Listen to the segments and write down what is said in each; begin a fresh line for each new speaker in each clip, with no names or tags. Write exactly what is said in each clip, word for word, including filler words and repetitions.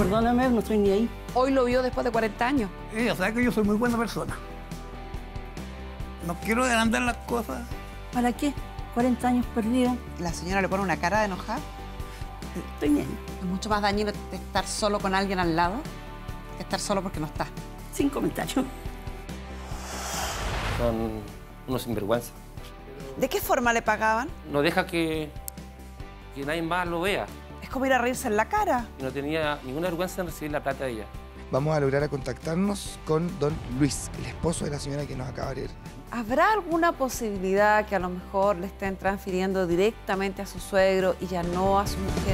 perdóname, no estoy ni ahí.
Hoy lo vio después de cuarenta años.
Ella sabe que yo soy muy buena persona. No quiero agrandar las cosas.
¿Para qué? cuarenta años perdidos.
La señora le pone una cara de enojada.
Estoy bien.
Es mucho más dañino estar solo con alguien al lado que estar solo porque no está.
Sin comentarios.
Son unos sinvergüenza.
¿De qué forma le pagaban?
No deja que, que nadie más lo vea.
Es como ir a reírse en la cara.
Y no tenía ninguna vergüenza en recibir la plata de ella.
Vamos a lograr a contactarnos con don Luis, el esposo de la señora que nos acaba de ir.
¿Habrá alguna posibilidad que a lo mejor le estén transfiriendo directamente a su suegro y ya no a su mujer?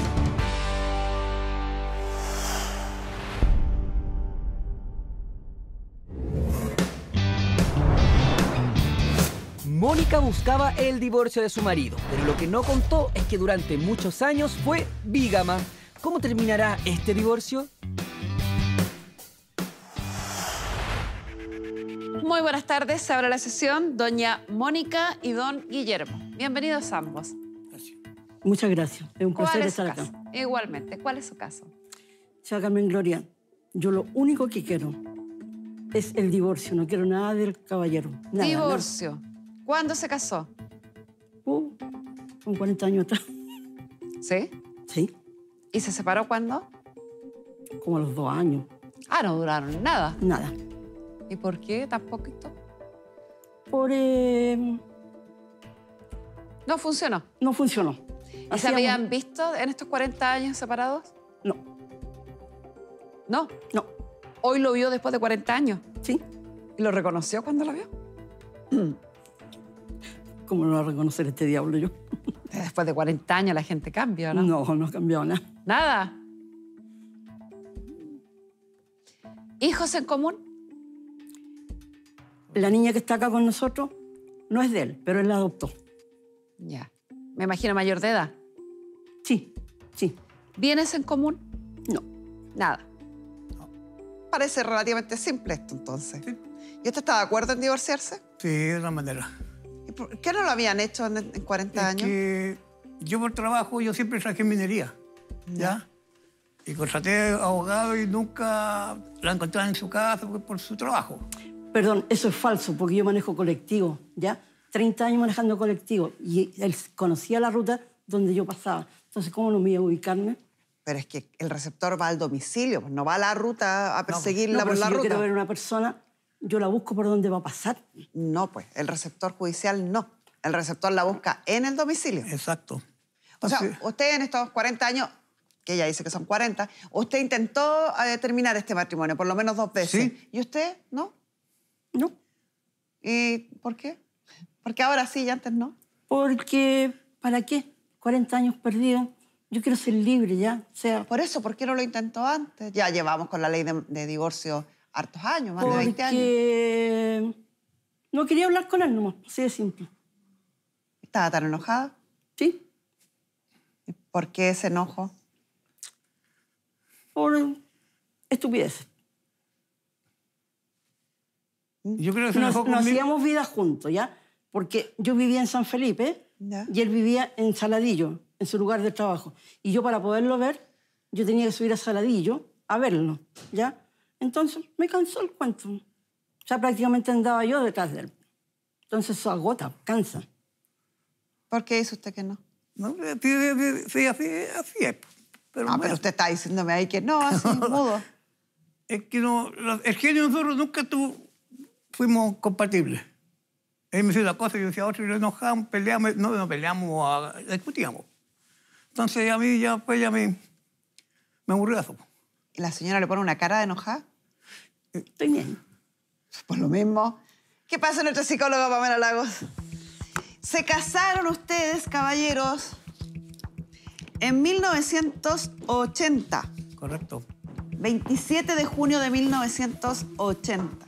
Mónica buscaba el divorcio de su marido, pero lo que no contó es que durante muchos años fue bígama. ¿Cómo terminará este divorcio?
Muy buenas tardes, se abre la sesión. Doña Mónica y don Guillermo. Bienvenidos ambos.
Muchas gracias. Es un
¿Cuál
placer
es su
estar acá.
caso? Igualmente, ¿cuál es su caso?
Sea Carmen Gloria, yo lo único que quiero es el divorcio. No quiero nada del caballero. Nada,
Divorcio. ¿Cuándo se casó?
nada. Uh, con cuarenta años atrás.
¿Sí?
Sí,
¿Y se separó cuándo?
como a los dos años.
Ah, no duraron nada.
Nada.
¿Y por qué tan poquito?
Por... eh,
No funcionó.
no funcionó.
¿Y se
Hacíamos-
habían visto en estos cuarenta años separados?
No,
No.
no.
Hoy lo vio después de cuarenta años.
¿Sí?
¿Y lo reconoció cuando lo vio?
¿Cómo no va a reconocer este diablo yo?
Después de cuarenta años la gente cambia, ¿no?
No, no ha cambiado nada.
Nada. ¿Hijos en común?
La niña que está acá con nosotros no es de él, pero él la adoptó.
Ya. Me imagino mayor de edad.
Sí, sí.
¿Bienes en común?
No.
Nada. Parece relativamente simple esto, entonces. ¿Y usted está de acuerdo en divorciarse?
Sí, de una manera.
¿Y por qué no lo habían hecho en, en cuarenta
Es
años?
que yo por trabajo, yo siempre trabajé en minería, ¿ya? Y contraté abogado y nunca la encontraban en su casa por, por su trabajo.
Perdón, eso es falso, porque yo manejo colectivo, ¿ya? treinta años manejando colectivo y él conocía la ruta donde yo pasaba. Entonces, ¿cómo no me iba a ubicarme?
Pero es que el receptor va al domicilio, pues no va a la ruta a perseguirla
No,
por
pero
la
si yo
ruta.
quiero ver a una persona, yo la busco por donde va a pasar.
No, pues el receptor judicial no. El receptor la busca en el domicilio.
Exacto.
O sea,
Entonces,
usted en estos cuarenta años, que ella dice que son cuarenta, usted intentó eh, terminar este matrimonio por lo menos dos veces.
Sí.
¿Y usted no?
¿No?
¿Y por qué? Porque ahora sí y antes no.
Porque, ¿para qué? cuarenta años perdidos. Yo quiero ser libre ya. O sea,
Por eso, ¿por qué no lo intentó antes? Ya llevamos con la ley de, de divorcio hartos años, más de veinte años.
porque no quería hablar con él nomás, así de simple.
¿Estaba tan enojada?
¿Sí?
¿Y por qué ese enojo?
Por estupideces.
yo creo que se
Nos,
enojó
nos
conmigo.
hacíamos vida juntos, ¿ya? Porque yo vivía en San Felipe
Ya.
y él vivía en Saladillo, en su lugar de trabajo. Y yo, para poderlo ver, yo tenía que subir a Saladillo a verlo, ¿ya? Entonces me cansó el cuento. O sea, prácticamente andaba yo detrás de él. Entonces eso agota, cansa.
¿Por qué dice usted que no?
No, sí, sí, sí, así, así es. Pero,
Ah,
bueno,
pero usted está diciéndome ahí que no, así, mudo.
es que no, lo- el genio de nosotros nunca tuvo, fuimos compatibles. Él me decía una cosa y yo decía otra y nos enojábamos, peleábamos, no, no peleábamos, ah, discutíamos. Entonces a mí ya, pues ya me, me aburrió eso.
¿Y la señora le pone una cara de enojada?
Estoy bien.
Por lo mismo. ¿Qué pasa, nuestra psicóloga Pamela Lagos? Se casaron ustedes, caballeros, en mil novecientos ochenta.
Correcto.
veintisiete de junio de mil novecientos ochenta.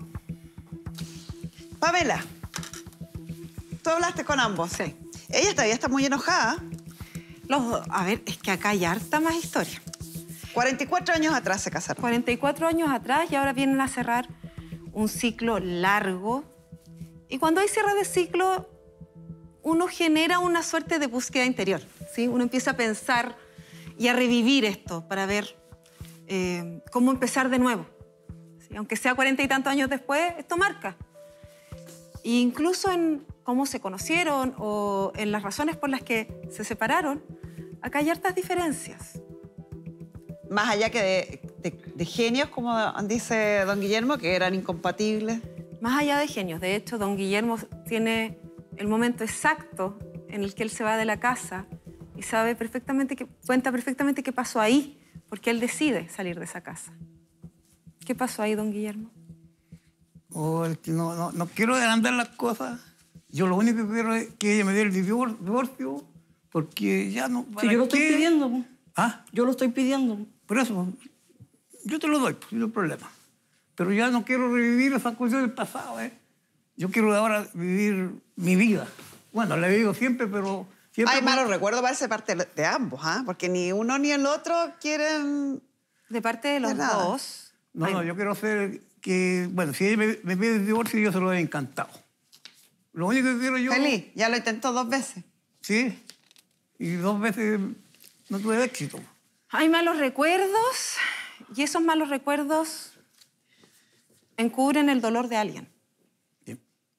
Pamela, tú hablaste con ambos.
Sí.
Ella todavía está muy enojada.
Los, a ver, es que acá hay harta más historia.
cuarenta y cuatro años atrás se casaron.
cuarenta y cuatro años atrás y ahora vienen a cerrar un ciclo largo. Y cuando hay cierre de ciclo, uno genera una suerte de búsqueda interior, ¿sí? Uno empieza a pensar y a revivir esto para ver eh, cómo empezar de nuevo. ¿Sí? Aunque sea cuarenta y tantos años después, esto marca. E incluso en cómo se conocieron o en las razones por las que se separaron, acá hay hartas diferencias.
Más allá que de, de, de genios, como dice don Guillermo, que eran incompatibles.
Más allá de genios. De hecho, don Guillermo tiene el momento exacto en el que él se va de la casa y sabe perfectamente, que, cuenta perfectamente qué pasó ahí, porque él decide salir de esa casa. ¿Qué pasó ahí, don Guillermo?
Oh, no, no, no quiero agrandar las cosas. Yo lo único que quiero es que ella me dé el divor- divorcio, porque ya no...
Si yo lo estoy
qué?
pidiendo. Po.
¿Ah?
Yo lo estoy pidiendo.
Por eso, yo te lo doy, pues, no hay problema. Pero ya no quiero revivir esas cosas del pasado, ¿eh? Yo quiero ahora vivir mi vida. Bueno, la he vivido siempre, pero... Siempre
Hay
por-
malos recuerdos, parece parte de ambos, ¿ah? Porque ni uno ni el otro quieren...
De parte de los
De nada.
dos...
No,
hay-
no, yo quiero hacer que... Bueno, si ella me, me pide el divorcio, yo se lo he encantado. Lo único que quiero yo...
Feliz, ya lo intentó dos veces.
Sí. Y dos veces no tuve éxito.
Hay malos recuerdos y esos malos recuerdos encubren el dolor de alguien.
Sí.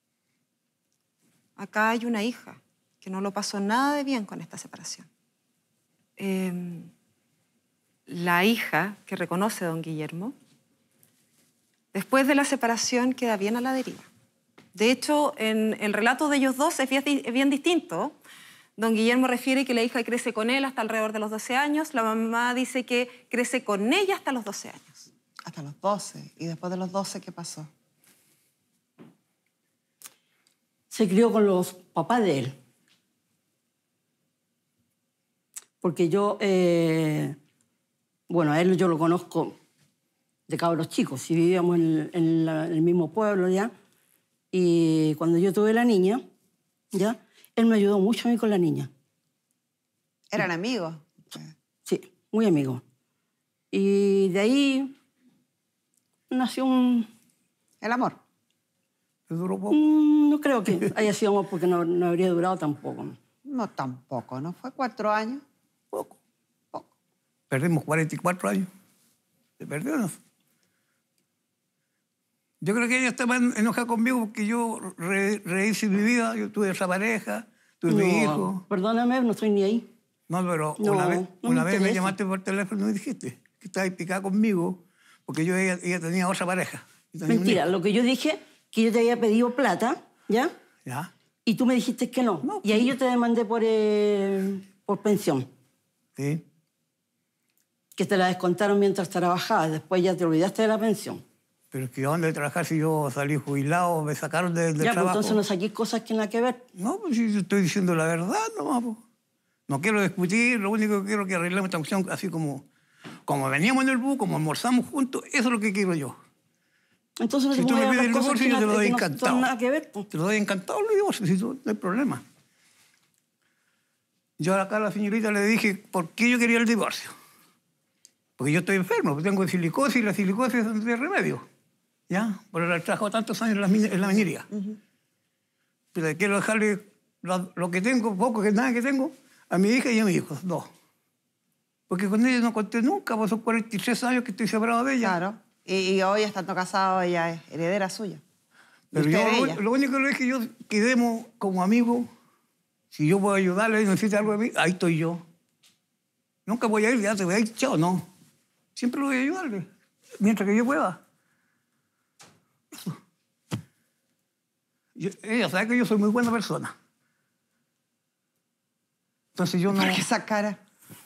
Acá hay una hija que no lo pasó nada de bien con esta separación. Eh, la hija que reconoce a don Guillermo, después de la separación queda bien a la deriva. De hecho, en el relato de ellos dos es bien, es bien distinto. Don Guillermo refiere que la hija crece con él hasta alrededor de los doce años. La mamá dice que crece con ella hasta los doce años.
Hasta los doce. ¿Y después de los doce qué pasó?
Se crió con los papás de él. Porque yo, eh, bueno, a él yo lo conozco de cabros chicos, y vivíamos en, en la- en el mismo pueblo ya. Y cuando yo tuve la niña, ya, él me ayudó mucho a mí con la niña.
¿Eran amigos?
Sí, muy amigo. Y de ahí nació un...
El amor.
¿Te duró poco?
mm, No creo que haya sido amor, porque no, no habría durado tampoco.
No tampoco, ¿no? Fue cuatro años.
Poco.
Poco.
Perdimos cuarenta y cuatro años. Se perdió, ¿no? Yo creo que ella estaba en- enojada conmigo porque yo re- rehice mi vida. Yo tuve esa pareja, tuve mi
No,
hijo.
perdóname, no estoy ni ahí.
No, pero
No,
una vez,
no me
una vez me
interesa.
llamaste por teléfono y dijiste que estabas picada conmigo porque yo ella, ella tenía otra pareja. y tenía un
Mentira,
hijo.
lo que yo dije, que yo te había pedido plata, ¿ya?
¿Ya?
Y tú me dijiste que no.
No,
Y ahí yo te demandé por, eh, por pensión,
Sí.
que te la descontaron mientras trabajabas. Después ya te olvidaste de la pensión.
Pero es que ¿dónde trabajar si yo salí jubilado, me sacaron de- del
Ya, pues
trabajo?
entonces no saqué cosas que nada que ver.
No, pues si yo estoy diciendo la verdad nomás. Pues. No quiero discutir, lo único que quiero es que arreglemos esta cuestión así como, como veníamos en el bus, como almorzamos juntos, eso es lo que quiero yo.
Entonces no
Si
te
tú me
pongas a
pides
hablar
el
cosas
divorcio,
que,
yo te
na-
lo doy
que no
encantado.
son nada que ver. Pues.
Te lo doy encantado el divorcio, si tú- no hay problema. Yo acá a la señorita le dije por qué yo quería el divorcio. Porque yo estoy enfermo, tengo silicosis y la silicosis es de remedio. ¿Ya? Por haber trabajado tantos años en la, mine- en la minería. Pero quiero dejarle lo, lo que tengo, poco que nada que tengo, a mi hija y a mi hijo, dos. Porque con ella no conté nunca, pues son cuarenta y tres años que estoy separado de ella.
Claro. Y, y hoy, estando casado, ella es heredera suya. Y
Pero
usted
yo
de
lo,
ella.
lo único que le dije yo, quedemos como amigos. Si yo puedo ayudarle y necesita algo de mí, ahí estoy yo. Nunca voy a ir, ya te voy a ir, chao, no. Siempre lo voy a ayudarle, mientras que yo pueda. Eso. Yo- ella sabe que yo soy muy buena persona. Entonces yo no...
¿Por qué esa cara?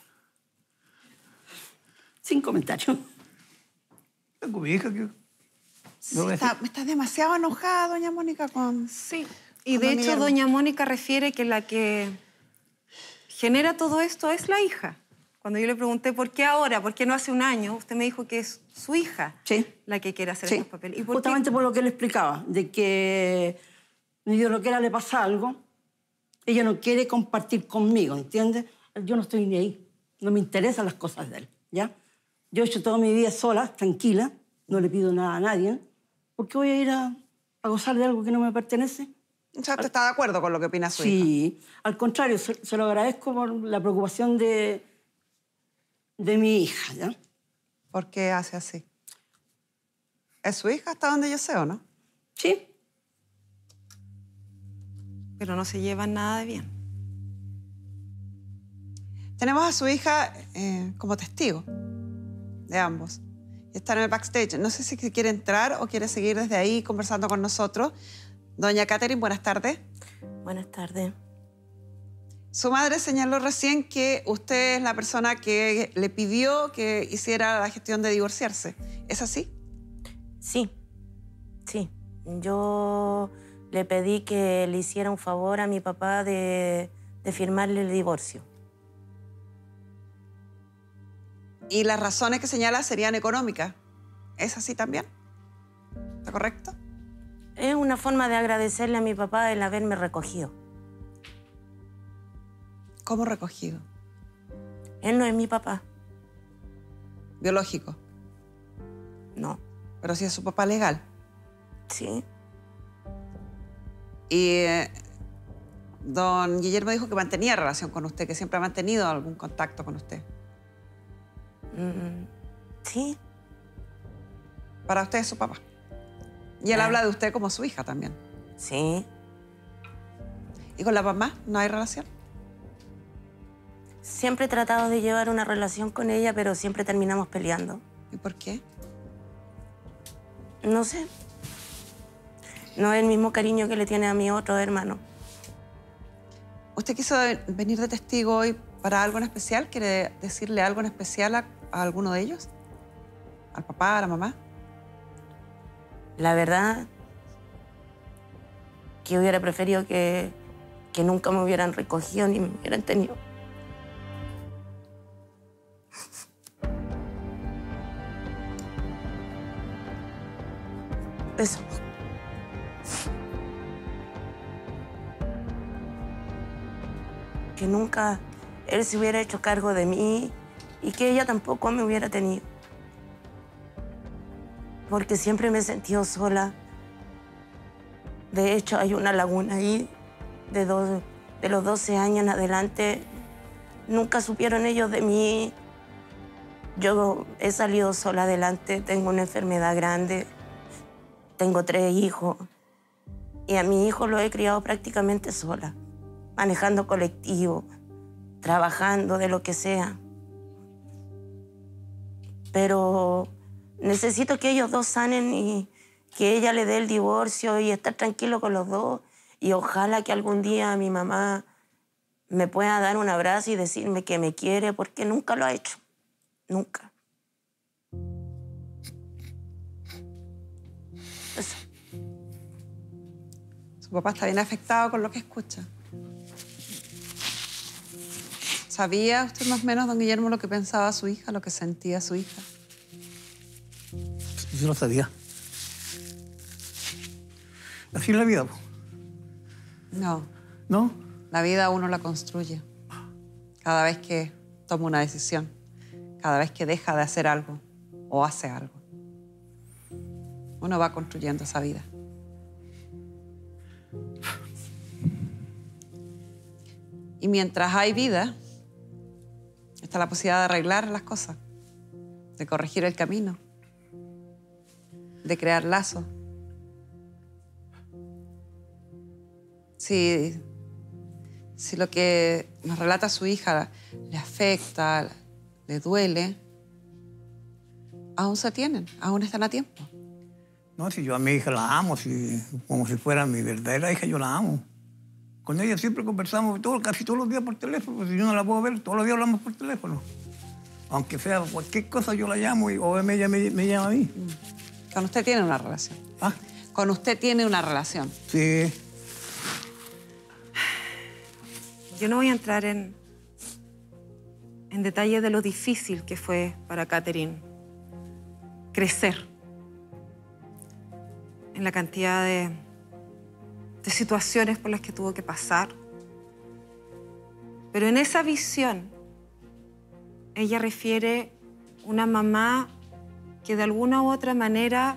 Sin comentarios.
Tengo mi hija que...
Sí,
voy a
está,
decir.
está demasiado enojada, doña Mónica, con...
Sí. Y
Con
de
don
hecho,
Guillermo.
doña Mónica refiere que la que genera todo esto es la hija. Cuando yo le pregunté por qué ahora, por qué no hace un año, usted me dijo que es su hija
Sí.
la que quiere hacer
Sí.
estos papeles. ¿Y por
Justamente
qué?
por lo que le explicaba, de que ni Dios lo quiera le pasa algo, ella no quiere compartir conmigo, ¿entiendes? Yo no estoy ni ahí, no me interesan las cosas de él, ¿ya? Yo he hecho toda mi vida sola, tranquila, no le pido nada a nadie. ¿Por qué voy a ir a, a gozar de algo que no me pertenece?
O sea, ¿usted está de acuerdo con lo que opina su hija?
Sí, al contrario, se, se lo agradezco por la preocupación de, de mi hija, ¿ya?
¿Por qué hace así? ¿Es su hija hasta donde yo sé o no?
Sí.
Pero no se llevan nada de bien.
Tenemos a su hija eh, como testigo de ambos. Está en el backstage. No sé si quiere entrar o quiere seguir desde ahí conversando con nosotros. Doña Catherine, buenas tardes.
Buenas tardes.
Su madre señaló recién que usted es la persona que le pidió que hiciera la gestión de divorciarse. ¿Es así?
Sí, sí. Yo le pedí que le hiciera un favor a mi papá de, de firmarle el divorcio.
Y las razones que señala serían económicas. ¿Es así también? ¿Está correcto?
Es una forma de agradecerle a mi papá el haberme recogido.
¿Cómo recogido?
Él no es mi papá.
Biológico.
No.
Pero sí es su papá legal.
Sí.
Y eh, don Guillermo dijo que mantenía relación con usted, que siempre ha mantenido algún contacto con usted.
Mm, sí.
Para usted es su papá. Y él
Ah.
habla de usted como su hija también.
Sí.
¿Y con la mamá no hay relación?
Siempre he tratado de llevar una relación con ella, pero siempre terminamos peleando.
¿Y por qué?
No sé. No es el mismo cariño que le tiene a mi otro hermano.
¿Usted quiso venir de testigo hoy para algo en especial? ¿Quiere decirle algo en especial a, a alguno de ellos? ¿Al papá, a la mamá?
La verdad, que hubiera preferido que, que nunca me hubieran recogido ni me hubieran tenido. Eso. Que nunca él se hubiera hecho cargo de mí y que ella tampoco me hubiera tenido. Porque siempre me he sentido sola. De hecho, hay una laguna ahí de, dos, de los doce años en adelante. Nunca supieron ellos de mí. Yo he salido sola adelante, tengo una enfermedad grande, tengo tres hijos. Y a mi hijo lo he criado prácticamente sola, manejando colectivo, trabajando de lo que sea. Pero necesito que ellos dos sanen y que ella le dé el divorcio y estar tranquilo con los dos. Y ojalá que algún día mi mamá me pueda dar un abrazo y decirme que me quiere, porque nunca lo ha hecho. Nunca. Eso.
Su papá está bien afectado con lo que escucha. ¿Sabía usted más o menos, don Guillermo, lo que pensaba su hija, lo que sentía su hija?
Yo lo sabía. Así es la vida, po.
No.
¿No?
La vida uno la construye. Cada vez que toma una decisión, cada vez que deja de hacer algo o hace algo, uno va construyendo esa vida. Y mientras hay vida, está la posibilidad de arreglar las cosas, de corregir el camino, de crear lazos. Si, si lo que nos relata su hija le afecta, le duele, aún se tienen, aún están a tiempo.
No, si yo a mi hija la amo, si, como si fuera mi verdadera hija, yo la amo. Con ella siempre conversamos todo, casi todos los días por teléfono, porque si yo no la puedo ver, todos los días hablamos por teléfono. Aunque sea cualquier cosa, yo la llamo y o ella me, me llama a mí.
Con usted tiene una relación.
¿Ah?
Con usted tiene una relación.
Sí.
Yo no voy a entrar en, en detalle de lo difícil que fue para Catherine crecer en la cantidad de, de situaciones por las que tuvo que pasar. Pero en esa visión, ella refiere una mamá que de alguna u otra manera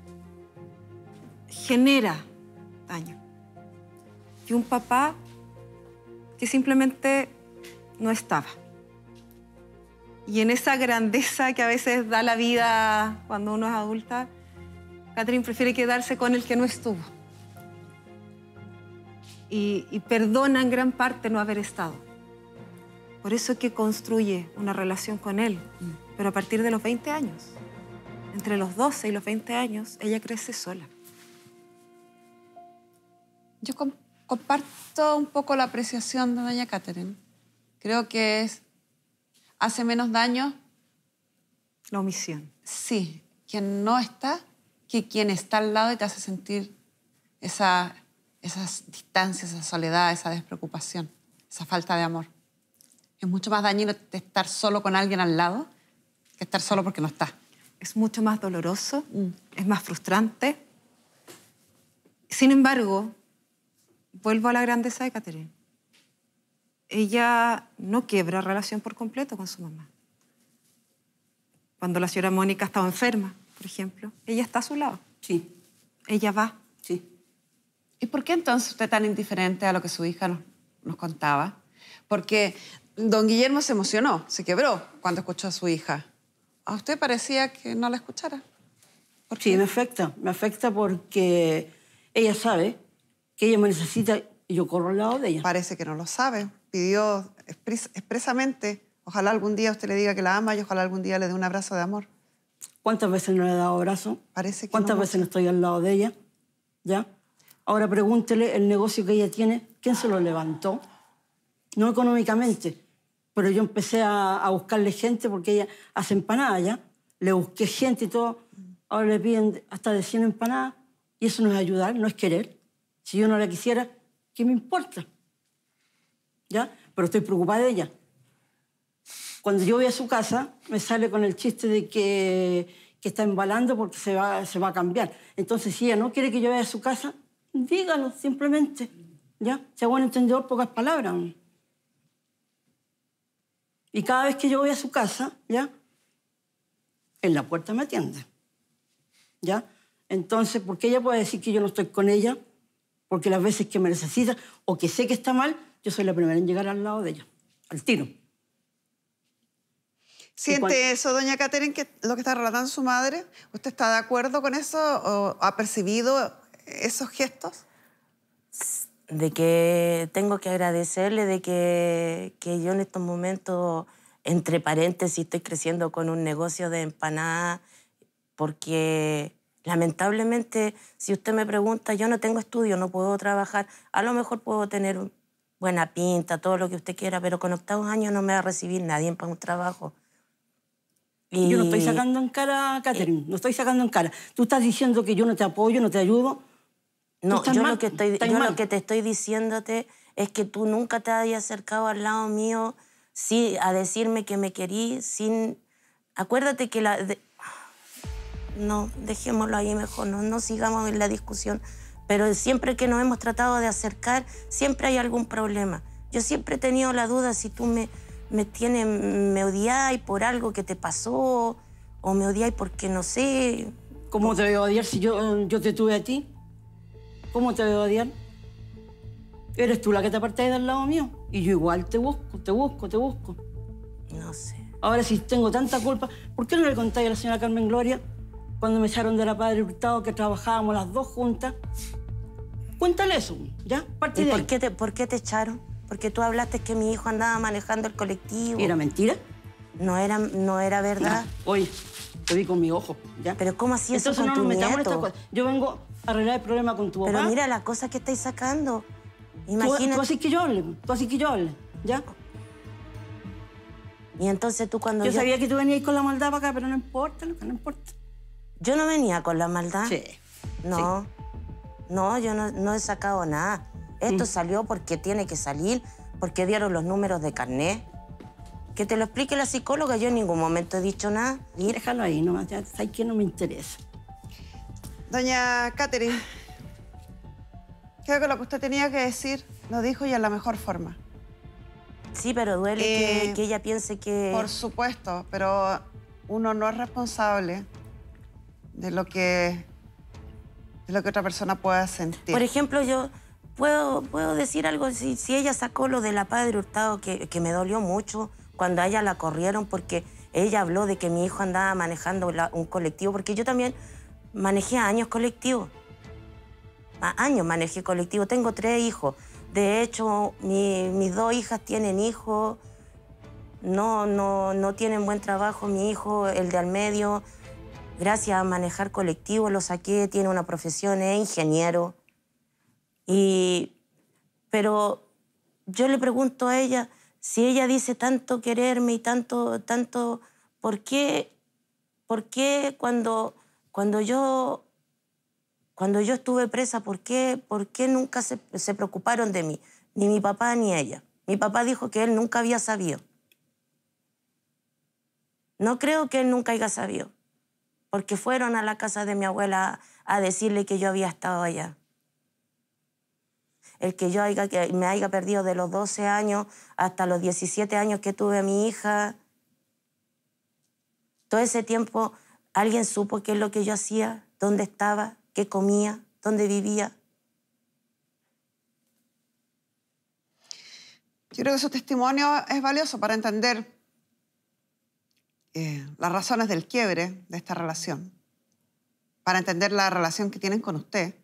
genera daño. Y un papá que simplemente no estaba. Y en esa grandeza que a veces da la vida cuando uno es adulta, Catherine prefiere quedarse con el que no estuvo. Y, y perdona en gran parte no haber estado. Por eso es que construye una relación con él, pero a partir de los veinte años. Entre los doce y los veinte años, ella crece sola.
Yo com- comparto un poco la apreciación de doña Catherine. Creo que es, hace menos daño,
La omisión.
sí, quien no está, que quien está al lado y te hace sentir esa, esas distancias, esa soledad, esa despreocupación, esa falta de amor. Es mucho más dañino estar solo con alguien al lado que estar solo porque no está.
Es mucho más doloroso, mm. es más frustrante. Sin embargo, vuelvo a la grandeza de Catherine. Ella no quiebra relación por completo con su mamá. Cuando la señora Mónica estaba enferma, por ejemplo, ella está a su lado.
Sí,
Ella va.
sí.
¿Y por qué entonces usted es tan indiferente a lo que su hija nos, nos contaba? Porque don Guillermo se emocionó, se quebró cuando escuchó a su hija. ¿A usted parecía que no la escuchara? ¿Por
Sí,
qué?
me afecta. Me afecta porque ella sabe que ella me necesita y yo corro al lado de ella.
Parece que no lo sabe. Pidió expres- expresamente, ojalá algún día usted le diga que la ama y ojalá algún día le dé un abrazo de amor.
¿Cuántas veces no le he dado abrazo?
Parece que
¿Cuántas
no
veces no
mucho.
estoy al lado de ella? ¿Ya? Ahora pregúntele el negocio que ella tiene, ¿quién se lo levantó? No económicamente, pero yo empecé a, a buscarle gente porque ella hace empanadas, ¿ya? Le busqué gente y todo. Ahora le piden hasta de cien empanadas y eso no es ayudar, no es querer. Si yo no la quisiera, ¿qué me importa? ¿Ya? Pero estoy preocupada de ella. Cuando yo voy a su casa, me sale con el chiste de que, que está embalando porque se va, se va a cambiar. Entonces, si ella no quiere que yo vaya a su casa, dígalo simplemente. ¿Ya? Sea buen entendedor, pocas palabras. Y cada vez que yo voy a su casa, ¿ya? En la puerta me atiende. ¿Ya? Entonces, ¿por qué ella puede decir que yo no estoy con ella? Porque las veces que me necesita o que sé que está mal, yo soy la primera en llegar al lado de ella, al tiro.
¿Siente
cuando-
eso, doña Catherine, que lo que está relatando su madre? ¿Usted está de acuerdo con eso o ha percibido esos gestos?
De que tengo que agradecerle de que, que yo en estos momentos, entre paréntesis, estoy creciendo con un negocio de empanadas, porque lamentablemente, si usted me pregunta, yo no tengo estudio, no puedo trabajar, a lo mejor puedo tener buena pinta, todo lo que usted quiera, pero con octavos años no me va a recibir nadie para un trabajo. Y
Yo no estoy sacando en cara, Catherine, no estoy sacando en cara. Tú estás diciendo que yo no te apoyo, no te ayudo.
No,
estás
yo,
mal,
lo que, estoy,
estás
yo
mal.
lo que te estoy diciéndote es que tú nunca te hayas acercado al lado mío sí, a decirme que me querí sin... Acuérdate que la... de- No, dejémoslo ahí mejor, no, no sigamos en la discusión. Pero siempre que nos hemos tratado de acercar, siempre hay algún problema. Yo siempre he tenido la duda si tú me, me, tienes, me odiáis por algo que te pasó o me odiáis porque no sé...
¿Cómo te voy a odiar si yo, yo te tuve a ti? ¿Cómo te voy a odiar? Eres tú la que te apartas del lado mío. Y yo igual te busco, te busco, te busco.
No sé.
Ahora, si tengo tanta culpa, ¿por qué no le contáis a la señora Carmen Gloria cuando me echaron de la Padre Hurtado que trabajábamos las dos juntas? Cuéntale eso, ¿ya? Parte
¿Y
de
por
ahí.
qué, te, por qué te echaron? Porque tú hablaste que mi hijo andaba manejando el colectivo.
¿Era mentira?
No era, no era verdad.
Ya. Oye, te vi con mi ojo, ¿ya?
Pero ¿cómo así eso
Entonces
con
no
tu
nos metamos en
nieto?
estas cosas. Yo vengo a arreglar el problema con tu
Pero
papá.
mira la cosa que estáis sacando.
Tú,
Imagínate.
tú así que yo hable, tú así que yo hable, ¿ya?
Y entonces tú cuando
Yo
yo...
sabía que tú venías con la maldad para acá, pero no importa, loca, no importa.
Yo no venía con la maldad.
Sí.
No. No, yo no, no he sacado nada. Esto
Mm.
salió porque tiene que salir, porque dieron los números de carnet. Que te lo explique la psicóloga, yo en ningún momento he dicho nada. Y
Déjalo ahí nomás, ya sabes que no me interesa.
Doña Catherine, creo que lo que usted tenía que decir lo dijo y en la mejor forma.
sí, pero duele
Eh,
que, que ella piense que...
Por supuesto, pero uno no es responsable de lo que, de lo que otra persona pueda sentir.
Por ejemplo, yo puedo, puedo decir algo, si, si ella sacó lo de la Padre Hurtado, que, que me dolió mucho cuando a ella la corrieron, porque ella habló de que mi hijo andaba manejando la- un colectivo, porque yo también manejé años colectivo. A- años manejé colectivo. Tengo tres hijos. De hecho, mi- mis dos hijas tienen hijos. No, no, no tienen buen trabajo. Mi hijo, el de al medio, gracias a manejar colectivo lo saqué, tiene una profesión, es ingeniero. Y, pero yo le pregunto a ella, si ella dice tanto quererme y tanto, tanto, ¿por qué, por qué cuando, cuando, yo, cuando yo estuve presa, ¿por qué, por qué nunca se, se preocuparon de mí? Ni mi papá ni ella. Mi papá dijo que él nunca había sabido. No creo que él nunca haya sabido, porque fueron a la casa de mi abuela a decirle que yo había estado allá. El que yo haya, que me haya perdido de los doce años hasta los diecisiete años que tuve a mi hija, todo ese tiempo, ¿alguien supo qué es lo que yo hacía? ¿Dónde estaba? ¿Qué comía? ¿Dónde vivía?
Yo creo que su testimonio es valioso para entender eh, las razones del quiebre de esta relación, para entender la relación que tienen con usted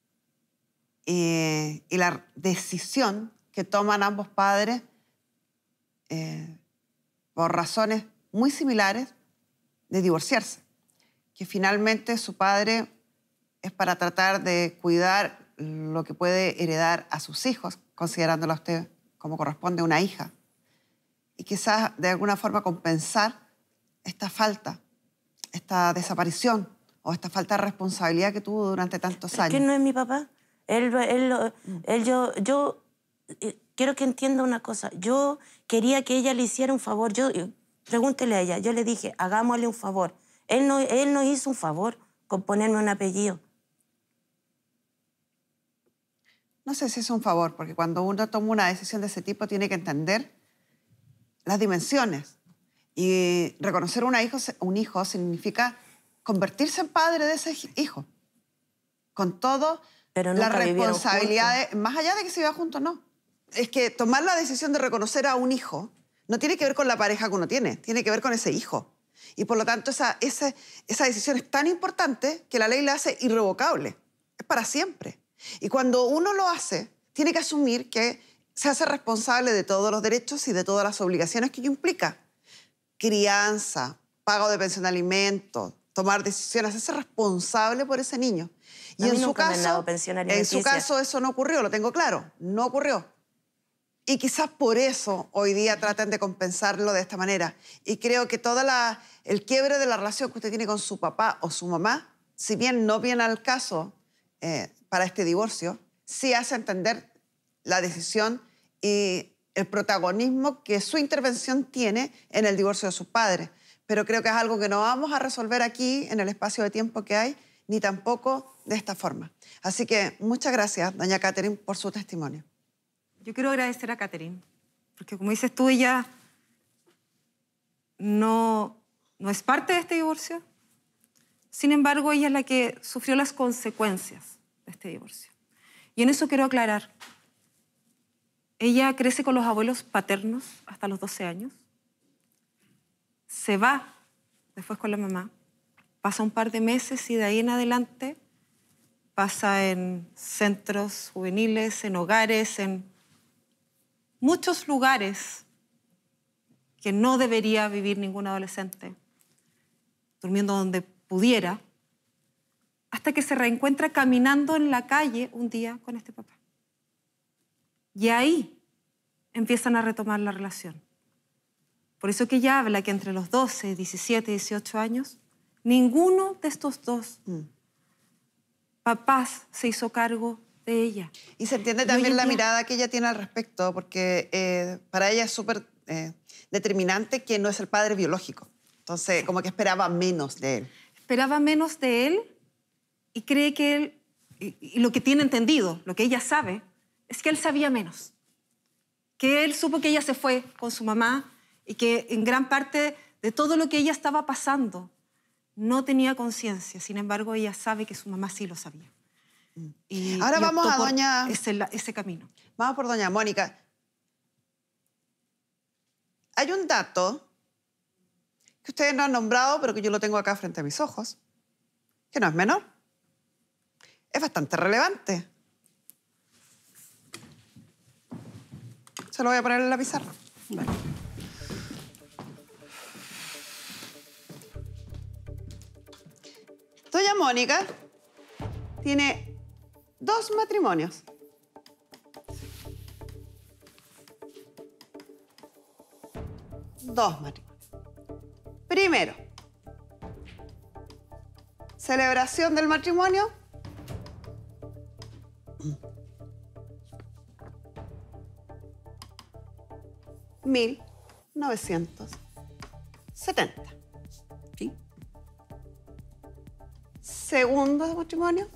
y, y la decisión que toman ambos padres eh, por razones muy similares de divorciarse, que finalmente su padre es para tratar de cuidar lo que puede heredar a sus hijos, considerándola a usted como corresponde a una hija, y quizás de alguna forma compensar esta falta, esta desaparición o esta falta de responsabilidad que tuvo durante tantos
¿Pero
años.
qué no es mi papá? Él, él, él, yo, yo eh, quiero que entienda una cosa. Yo quería que ella le hiciera un favor. Yo, yo- pregúntele a ella. Yo le dije, hagámosle un favor. Él no, él no hizo un favor con ponerme un apellido.
No sé si es un favor, porque cuando uno toma una decisión de ese tipo tiene que entender las dimensiones. Y reconocer una hijo, un hijo significa convertirse en padre de ese hijo, con todo
Pero
las
nunca vivieron
responsabilidades, más allá de que se viva juntos, no. Es que tomar la decisión de reconocer a un hijo no tiene que ver con la pareja que uno tiene, tiene que ver con ese hijo. Y por lo tanto esa, esa, esa decisión es tan importante que la ley la hace irrevocable, es para siempre. Y cuando uno lo hace, tiene que asumir que se hace responsable de todos los derechos y de todas las obligaciones que ello implica. Crianza, pago de pensión de alimentos, tomar decisiones, hacerse responsable por ese niño. Y
A mí
en su
nunca me han
caso,
dado pensión
en su
alimenticia.
caso eso no ocurrió, lo tengo claro, no ocurrió. Y quizás por eso hoy día tratan de compensarlo de esta manera. Y creo que todo la, el quiebre de la relación que usted tiene con su papá o su mamá, si bien no viene al caso eh, para este divorcio, sí hace entender la decisión y el protagonismo que su intervención tiene en el divorcio de sus padres. Pero creo que es algo que no vamos a resolver aquí en el espacio de tiempo que hay, ni tampoco de esta forma. Así que muchas gracias, doña Catherine, por su testimonio.
Yo quiero agradecer a Catherine, porque como dices tú, ella no, no es parte de este divorcio. Sin embargo, ella es la que sufrió las consecuencias de este divorcio. Y en eso quiero aclarar. Ella crece con los abuelos paternos hasta los doce años. Se va después con la mamá. Pasa un par de meses y de ahí en adelante pasa en centros juveniles, en hogares, en muchos lugares que no debería vivir ningún adolescente, durmiendo donde pudiera, hasta que se reencuentra caminando en la calle un día con este papá. Y ahí empiezan a retomar la relación. Por eso que ella habla que entre los doce, diecisiete, dieciocho años, ninguno de estos dos
Mm.
papás se hizo cargo de ella.
Y se entiende
Y
también
hoy en
la
día-
mirada que ella tiene al respecto, porque eh, para ella es súper eh, determinante que no es el padre biológico. Entonces, como que esperaba menos de él.
Esperaba menos de él y cree que él, y, y lo que tiene entendido, lo que ella sabe, es que él sabía menos. Que él supo que ella se fue con su mamá y que en gran parte de todo lo que ella estaba pasando no tenía conciencia. Sin embargo, ella sabe que su mamá sí lo sabía. Y,
Ahora
y
vamos
optó
a
por
doña-
ese, la- ese camino.
Vamos por doña Mónica. Hay un dato que que ustedes no han nombrado, pero que yo lo tengo acá frente a mis ojos, que no es menor. Es bastante relevante. Se lo voy a poner en la pizarra.
Vale.
Doña Mónica tiene dos matrimonios. Dos matrimonios. Primero, celebración del matrimonio. mil novecientos setenta.
¿Sí?
Segundo matrimonio.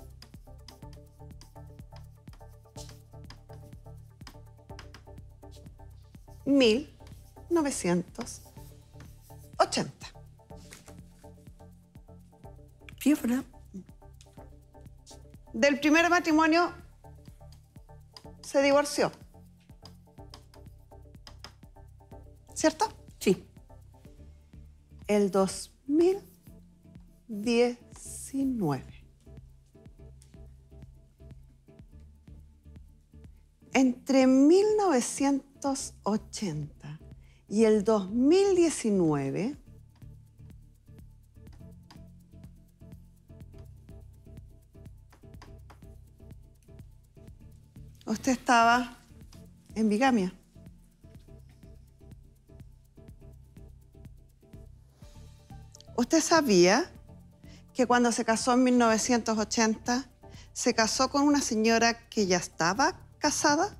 mil novecientos ochenta.
Sí, es verdad.
Del primer matrimonio se divorció. ¿Cierto?
Sí.
El dos mil diecinueve. Entre mil novecientos ochenta y el dos mil diecinueve, usted estaba en bigamia. ¿Usted sabía que cuando se casó en mil novecientos ochenta, se casó con una señora que ya estaba casada?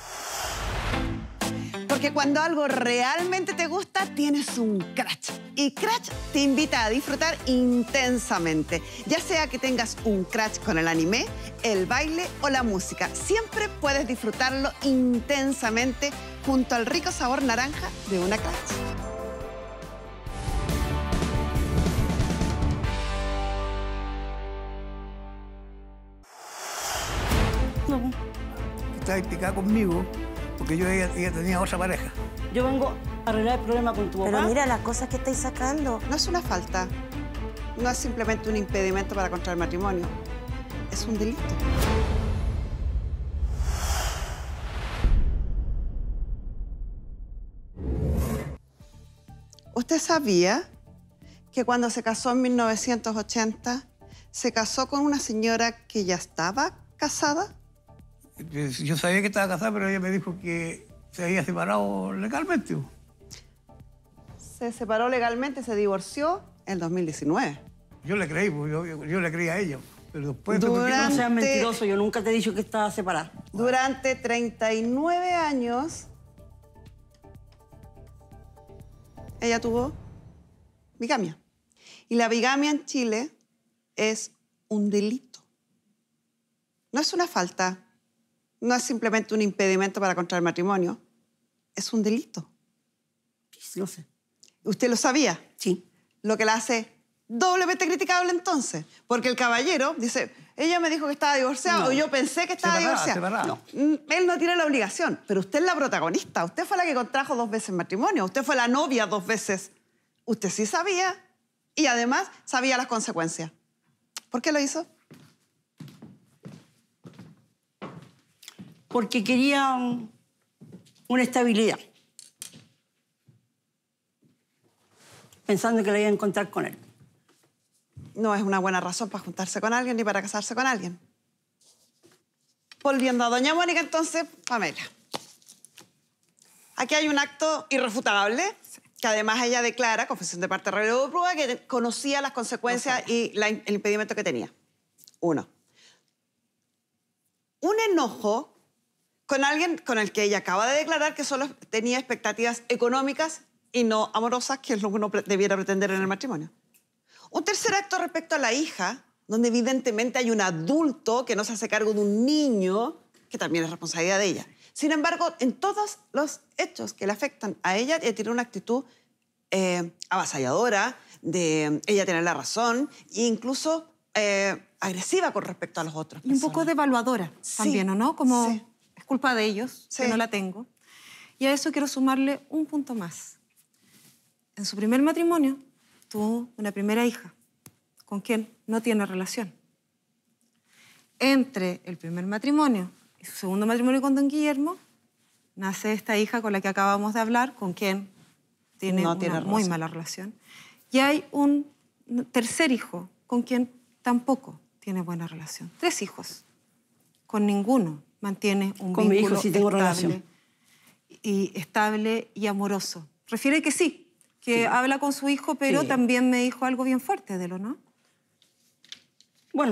Porque cuando algo realmente te gusta, tienes un crush. Y Crush te invita a disfrutar intensamente. Ya sea que tengas un crush con el anime, el baile o la música, siempre puedes disfrutarlo intensamente junto al rico sabor naranja de una Crush.
No,
Estaba picada conmigo porque yo ella, ella tenía otra pareja.
yo vengo a arreglar el problema con tu papá.
Pero mira las cosas que estáis sacando.
No es una falta, no es simplemente un impedimento para contraer matrimonio, es un delito. ¿Usted sabía que cuando se casó en mil novecientos ochenta, se casó con una señora que ya estaba casada?
Yo sabía que estaba casada, pero ella me dijo que se había separado legalmente.
Se separó legalmente, se divorció en el dos mil diecinueve.
Yo le creí, pues, yo, yo, yo le creí a ella. Pero después...
Durante-
No seas mentiroso, yo nunca te he dicho que estaba separada.
Durante treinta y nueve años, ella tuvo bigamia. Y la bigamia en Chile es un delito. No es una falta, no es simplemente un impedimento para contraer matrimonio, es un delito.
Sí, lo sé.
¿Usted lo sabía?
Sí.
Lo que la hace doblemente criticable entonces. Porque el caballero dice, ella me dijo que estaba divorciada
No.
o yo pensé que estaba
Separada,
divorciada.
separada.
Mm, Él no tiene la obligación, pero usted es la protagonista. Usted fue la que contrajo dos veces matrimonio. Usted fue la novia dos veces. Usted sí sabía y además sabía las consecuencias. ¿Por qué lo hizo?
Porque quería um, una estabilidad. Pensando que la iba a encontrar con él.
No es una buena razón para juntarse con alguien ni para casarse con alguien. Volviendo a doña Mónica, entonces, Pamela. Aquí hay un acto irrefutable, que además ella declara, confesión de parte revelo de prueba, que conocía las consecuencias y la- el impedimento que tenía. Uno. Un enojo con alguien con el que ella acaba de declarar que solo tenía expectativas económicas y no amorosas, que es lo que uno pre- debiera pretender en el matrimonio. Un tercer acto respecto a la hija, donde evidentemente hay un adulto que no se hace cargo de un niño, que también es responsabilidad de ella. Sin embargo, en todos los hechos que le afectan a ella, ella tiene una actitud eh, avasalladora, de ella tener la razón, e incluso eh, agresiva con respecto a los otros.
Y un poco
personas.
devaluadora
Sí,
también, ¿o no? Como
sí.
es culpa de ellos,
Sí.
que no la tengo. Y a eso quiero sumarle un punto más. En su primer matrimonio, tuvo una primera hija con quien no tiene relación. Entre el primer matrimonio y su segundo matrimonio con don Guillermo, nace esta hija con la que acabamos de hablar, con quien tiene
No
una
tiene
muy
relación.
mala relación. Y hay un tercer hijo con quien tampoco tiene buena relación. Tres hijos. Con ninguno mantiene un
Con mi hijo
vínculo
sí tengo
estable,
relación.
y estable y amoroso. Refiere que sí, que habla con su hijo, pero
Sí.
también me dijo algo bien fuerte de lo, ¿no?
Bueno,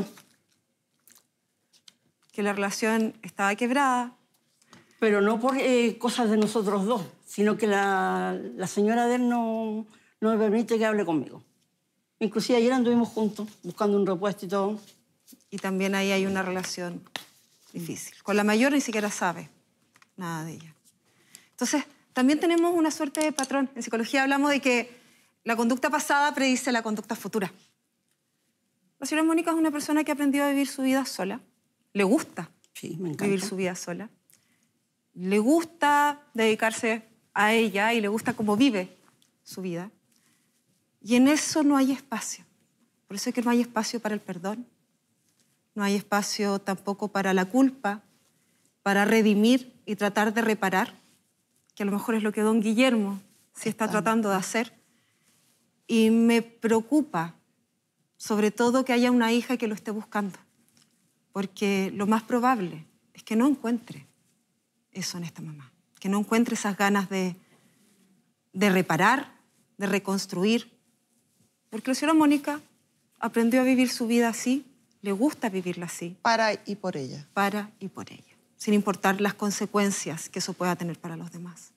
Que la relación estaba quebrada.
pero no por eh, cosas de nosotros dos, sino que la, la señora de él no, no me permite que hable conmigo. Inclusive ayer anduvimos juntos, buscando un repuesto y todo.
Y también ahí hay una relación difícil. Con la mayor ni siquiera sabe nada de ella. Entonces, también tenemos una suerte de patrón. En psicología hablamos de que la conducta pasada predice la conducta futura. La señora Mónica es una persona que aprendió a vivir su vida sola. Le gusta
Sí, me encanta.
vivir su vida sola. Le gusta dedicarse a ella y le gusta cómo vive su vida. Y en eso no hay espacio. Por eso es que no hay espacio para el perdón. No hay espacio tampoco para la culpa, para redimir y tratar de reparar, que a lo mejor es lo que don Guillermo sí está tratando de hacer. Y me preocupa, sobre todo, que haya una hija que lo esté buscando, porque lo más probable es que no encuentre eso en esta mamá, que no encuentre esas ganas de, de reparar, de reconstruir, porque la señora Mónica aprendió a vivir su vida así, le gusta vivirla así,
Para y por ella.
para y por ella, sin importar las consecuencias que eso pueda tener para los demás.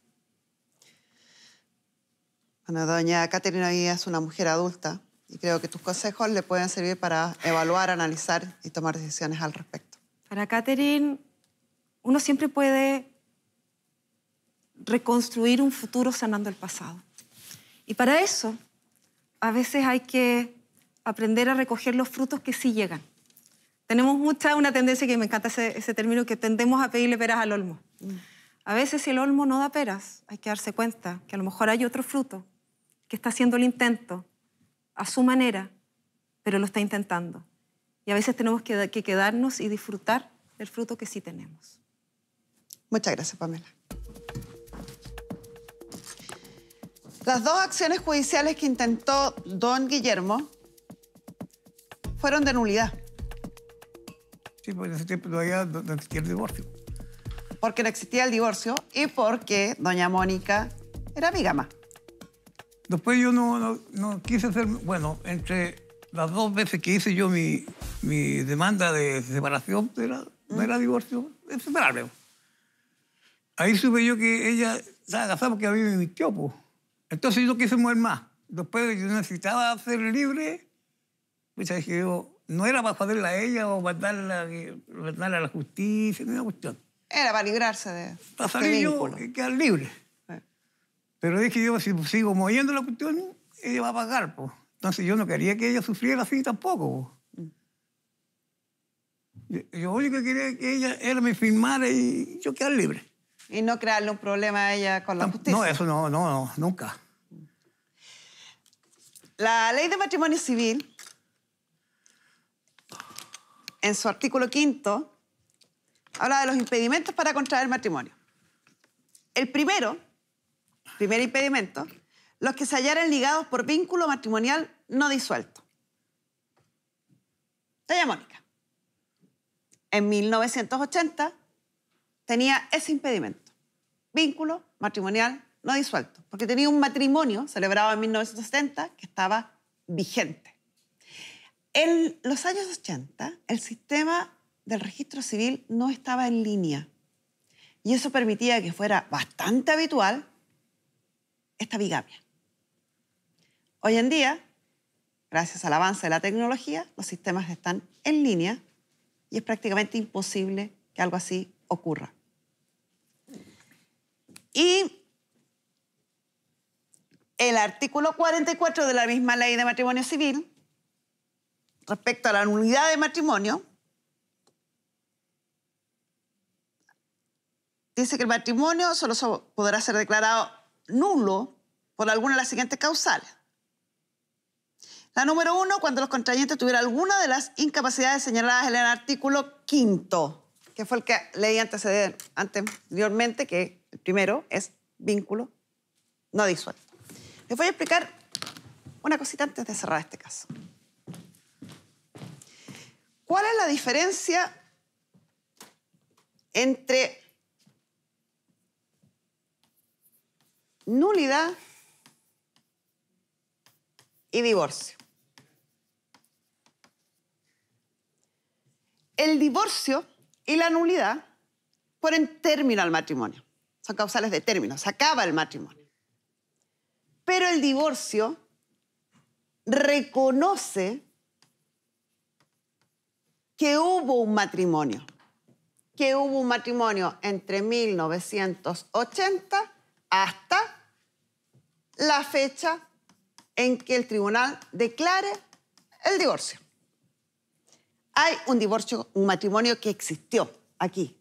Bueno, doña Catherine hoy es una mujer adulta y creo que tus consejos le pueden servir para evaluar, analizar y tomar decisiones al respecto.
Para Catherine, uno siempre puede reconstruir un futuro sanando el pasado. Y para eso, a veces hay que aprender a recoger los frutos que sí llegan. Tenemos mucha una tendencia, que me encanta ese, ese término, que tendemos a pedirle peras al olmo. A veces, si el olmo no da peras, hay que darse cuenta que a lo mejor hay otro fruto que está haciendo el intento a su manera, pero lo está intentando. Y a veces tenemos que, que quedarnos y disfrutar del fruto que sí tenemos.
Muchas gracias, Pamela. Las dos acciones judiciales que intentó don Guillermo fueron de nulidad,
Sí, porque en ese tiempo todavía no, no existía el divorcio.
porque no existía el divorcio y porque doña Mónica era bígama.
Después yo no, no, no quise hacer... Bueno, entre las dos veces que hice yo mi, mi demanda de separación, era, no era divorcio, es separarme. Ahí supe yo que ella estaba casada porque a mí me mintió, pues. Entonces yo no quise mover más. Después yo necesitaba ser libre, pues dije yo, no era para joderla a ella o mandarla, mandarla a la justicia, ni una cuestión.
Era para librarse de
Para
este
salir yo
vínculo.
y quedar libre.
Sí.
Pero dije yo, si sigo moviendo la cuestión, ella va a pagar, pues. Entonces yo no quería que ella sufriera así tampoco, pues. Yo, yo lo único que quería es que ella era me firmara y yo quedar libre.
Y no crearle un problema a ella con la justicia.
No, eso no, no, no, nunca.
La ley de matrimonio civil, en su artículo quinto, habla de los impedimentos para contraer matrimonio. El primero, primer impedimento, los que se hallaran ligados por vínculo matrimonial no disuelto. Doña Mónica, en mil novecientos ochenta tenía ese impedimento, vínculo matrimonial no disuelto, porque tenía un matrimonio celebrado en mil novecientos setenta que estaba vigente. En los años ochenta, el sistema del registro civil no estaba en línea y eso permitía que fuera bastante habitual esta bigamia. Hoy en día, gracias al avance de la tecnología, los sistemas están en línea y es prácticamente imposible que algo así ocurra. Y el artículo cuarenta y cuatro de la misma ley de matrimonio civil, respecto a la nulidad de matrimonio, dice que el matrimonio solo so- podrá ser declarado nulo por alguna de las siguientes causales. La número uno, cuando los contrayentes tuvieran alguna de las incapacidades señaladas en el artículo quinto, que fue el que leí anteriormente, que el primero es vínculo no disuelto. Les voy a explicar una cosita antes de cerrar este caso. ¿Cuál es la diferencia entre nulidad y divorcio? El divorcio y la nulidad ponen término al matrimonio. Son causales de término, se acaba el matrimonio. Pero el divorcio reconoce que hubo un matrimonio, que hubo un matrimonio entre mil novecientos ochenta hasta la fecha en que el tribunal declare el divorcio. Hay un divorcio, un matrimonio que existió aquí.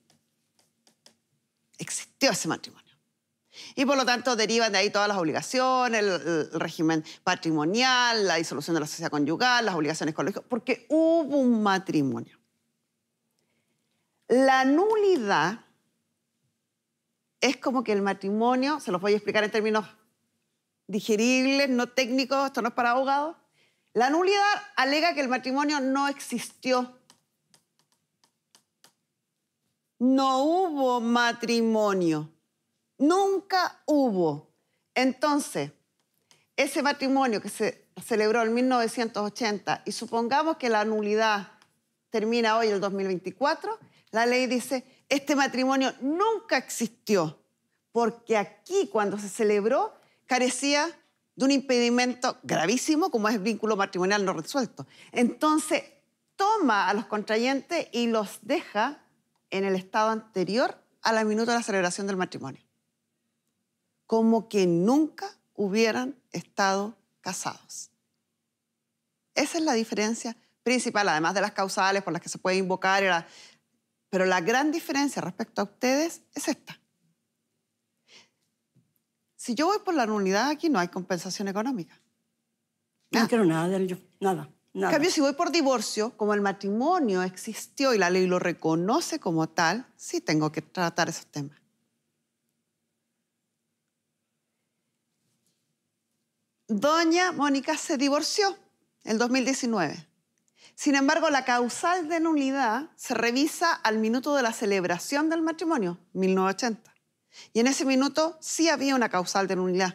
Existió ese matrimonio. Y por lo tanto derivan de ahí todas las obligaciones, el, el régimen patrimonial, la disolución de la sociedad conyugal, las obligaciones con los hijos, porque hubo un matrimonio. La nulidad es como que el matrimonio, se los voy a explicar en términos digeribles, no técnicos, esto no es para abogados. La nulidad alega que el matrimonio no existió. No hubo matrimonio. Nunca hubo. Entonces, ese matrimonio que se celebró en mil novecientos ochenta y supongamos que la nulidad termina hoy, el dos mil veinticuatro, la ley dice, este matrimonio nunca existió porque aquí, cuando se celebró, carecía de un impedimento gravísimo como es el vínculo matrimonial no resuelto. Entonces, toma a los contrayentes y los deja en el estado anterior a la minuta de la celebración del matrimonio. Como que nunca hubieran estado casados. Esa es la diferencia principal, además de las causales por las que se puede invocar. La... Pero la gran diferencia respecto a ustedes es esta. Si yo voy por la nulidad, aquí no hay compensación económica.
No quiero nada de ello, nada, nada.
En cambio, si voy por divorcio, como el matrimonio existió y la ley lo reconoce como tal, sí tengo que tratar esos temas. Doña Mónica se divorció en el dos mil diecinueve. Sin embargo, la causal de nulidad se revisa al minuto de la celebración del matrimonio, mil novecientos ochenta. Y en ese minuto sí había una causal de nulidad.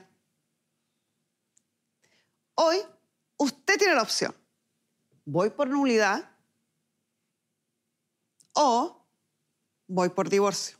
Hoy, usted tiene la opción. Voy por nulidad o voy por divorcio.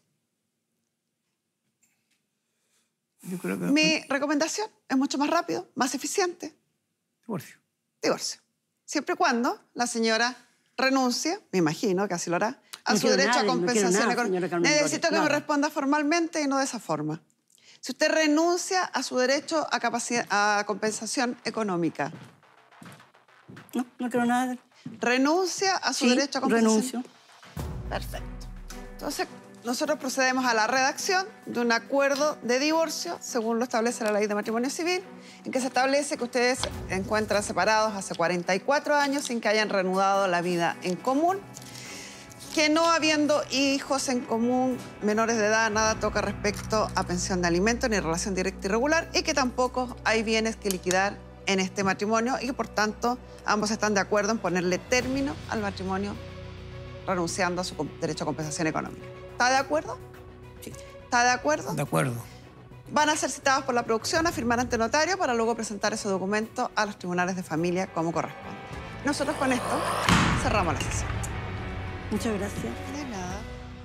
Yo creo que...
Mi recomendación es mucho más rápido, más eficiente.
Divorcio.
Divorcio. Siempre y cuando la señora renuncie, me imagino que así lo hará, a
No
su
quiero
derecho
nada,
a
no quiero
compensación
nada,
económica.
señora Carmen
Necesito
Gloria,
que me
nada.
responda formalmente y no de esa forma. Si usted renuncia a su derecho a, capacidad, a compensación económica.
No, no quiero nada de...
Renuncia a su
Sí,
derecho a compensación.
renuncio.
Perfecto. Entonces, nosotros procedemos a la redacción de un acuerdo de divorcio, según lo establece la Ley de Matrimonio Civil, en que se establece que ustedes se encuentran separados hace cuarenta y cuatro años sin que hayan reanudado la vida en común, que no habiendo hijos en común, menores de edad, nada toca respecto a pensión de alimentos ni relación directa y regular, y que tampoco hay bienes que liquidar en este matrimonio y que, por tanto, ambos están de acuerdo en ponerle término al matrimonio renunciando a su derecho a compensación económica. ¿Está de acuerdo?
Sí.
¿Está de acuerdo?
De acuerdo.
Van a ser citados por la producción a firmar ante notario para luego presentar ese documento a los tribunales de familia como corresponde. Nosotros con esto cerramos la sesión.
Muchas gracias.
De nada.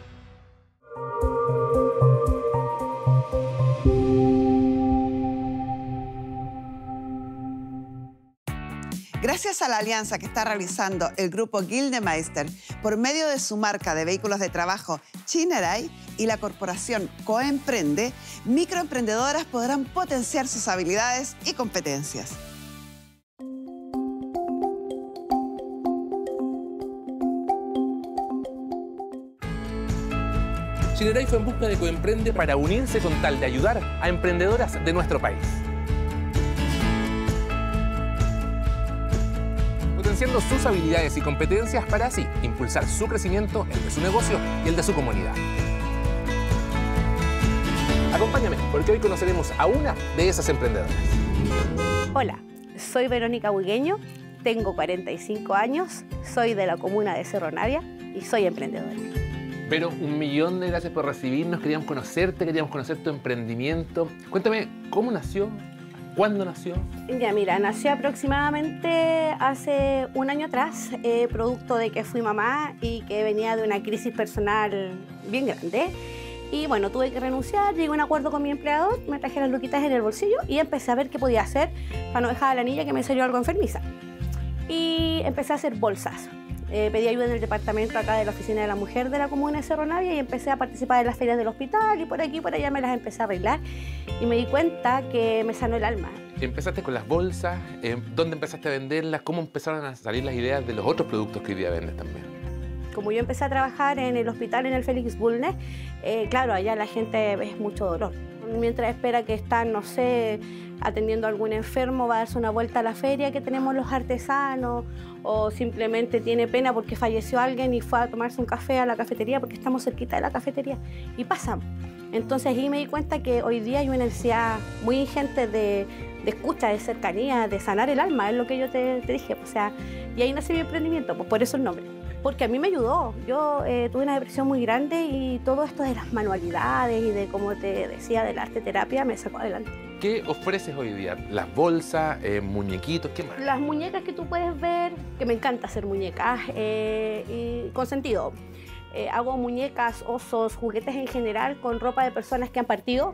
Gracias a la alianza que está realizando el grupo Gildemeister por medio de su marca de vehículos de trabajo Chineray y la corporación Coemprende, microemprendedoras podrán potenciar sus habilidades y competencias.
Chineray fue en busca de Coemprende para unirse con tal de ayudar a emprendedoras de nuestro país. potenciando sus habilidades y competencias para así impulsar su crecimiento, el de su negocio y el de su comunidad. Acompáñame, porque hoy conoceremos a una de esas emprendedoras.
Hola, soy Verónica Bugueño, tengo cuarenta y cinco años, soy de la comuna de Cerro Navia y soy emprendedora.
Pero un millón de gracias por recibirnos, queríamos conocerte, queríamos conocer tu emprendimiento. Cuéntame, ¿cómo nació? ¿Cuándo nació?
Ya, mira, nació aproximadamente hace un año atrás, eh, producto de que fui mamá y que venía de una crisis personal bien grande. Y bueno, tuve que renunciar, llegué a un acuerdo con mi empleador, me traje las luquitas en el bolsillo y empecé a ver qué podía hacer para no dejar a la niña que me salió algo enfermiza. Y empecé a hacer bolsas. Eh, pedí ayuda en el departamento acá de la Oficina de la Mujer de la Comuna de Cerro Navia y empecé a participar en las ferias del hospital y por aquí y por allá me las empecé a arreglar y me di cuenta que me sanó el alma.
Empezaste con las bolsas, eh, ¿dónde empezaste a venderlas? ¿Cómo empezaron a salir las ideas de los otros productos que hoy día vendes también?
Como yo empecé a trabajar en el hospital, en el Félix Bulnes, eh, claro, allá la gente ve mucho dolor. Mientras espera que están, no sé, atendiendo a algún enfermo, va a darse una vuelta a la feria que tenemos los artesanos, o simplemente tiene pena porque falleció alguien y fue a tomarse un café a la cafetería porque estamos cerquita de la cafetería. Y pasan. Entonces ahí me di cuenta que hoy día hay una necesidad muy ingente de, de escucha, de cercanía, de sanar el alma, es lo que yo te, te dije. O sea, y ahí nació mi emprendimiento, pues por eso el nombre. Porque a mí me ayudó. Yo eh, tuve una depresión muy grande y todo esto de las manualidades y de, como te decía, del arte terapia me sacó adelante.
¿Qué ofreces hoy día? ¿Las bolsas, eh, muñequitos? ¿Qué más?
Las muñecas que tú puedes ver, que me encanta hacer muñecas, eh, y con sentido. Eh, hago muñecas, osos, juguetes en general con ropa de personas que han partido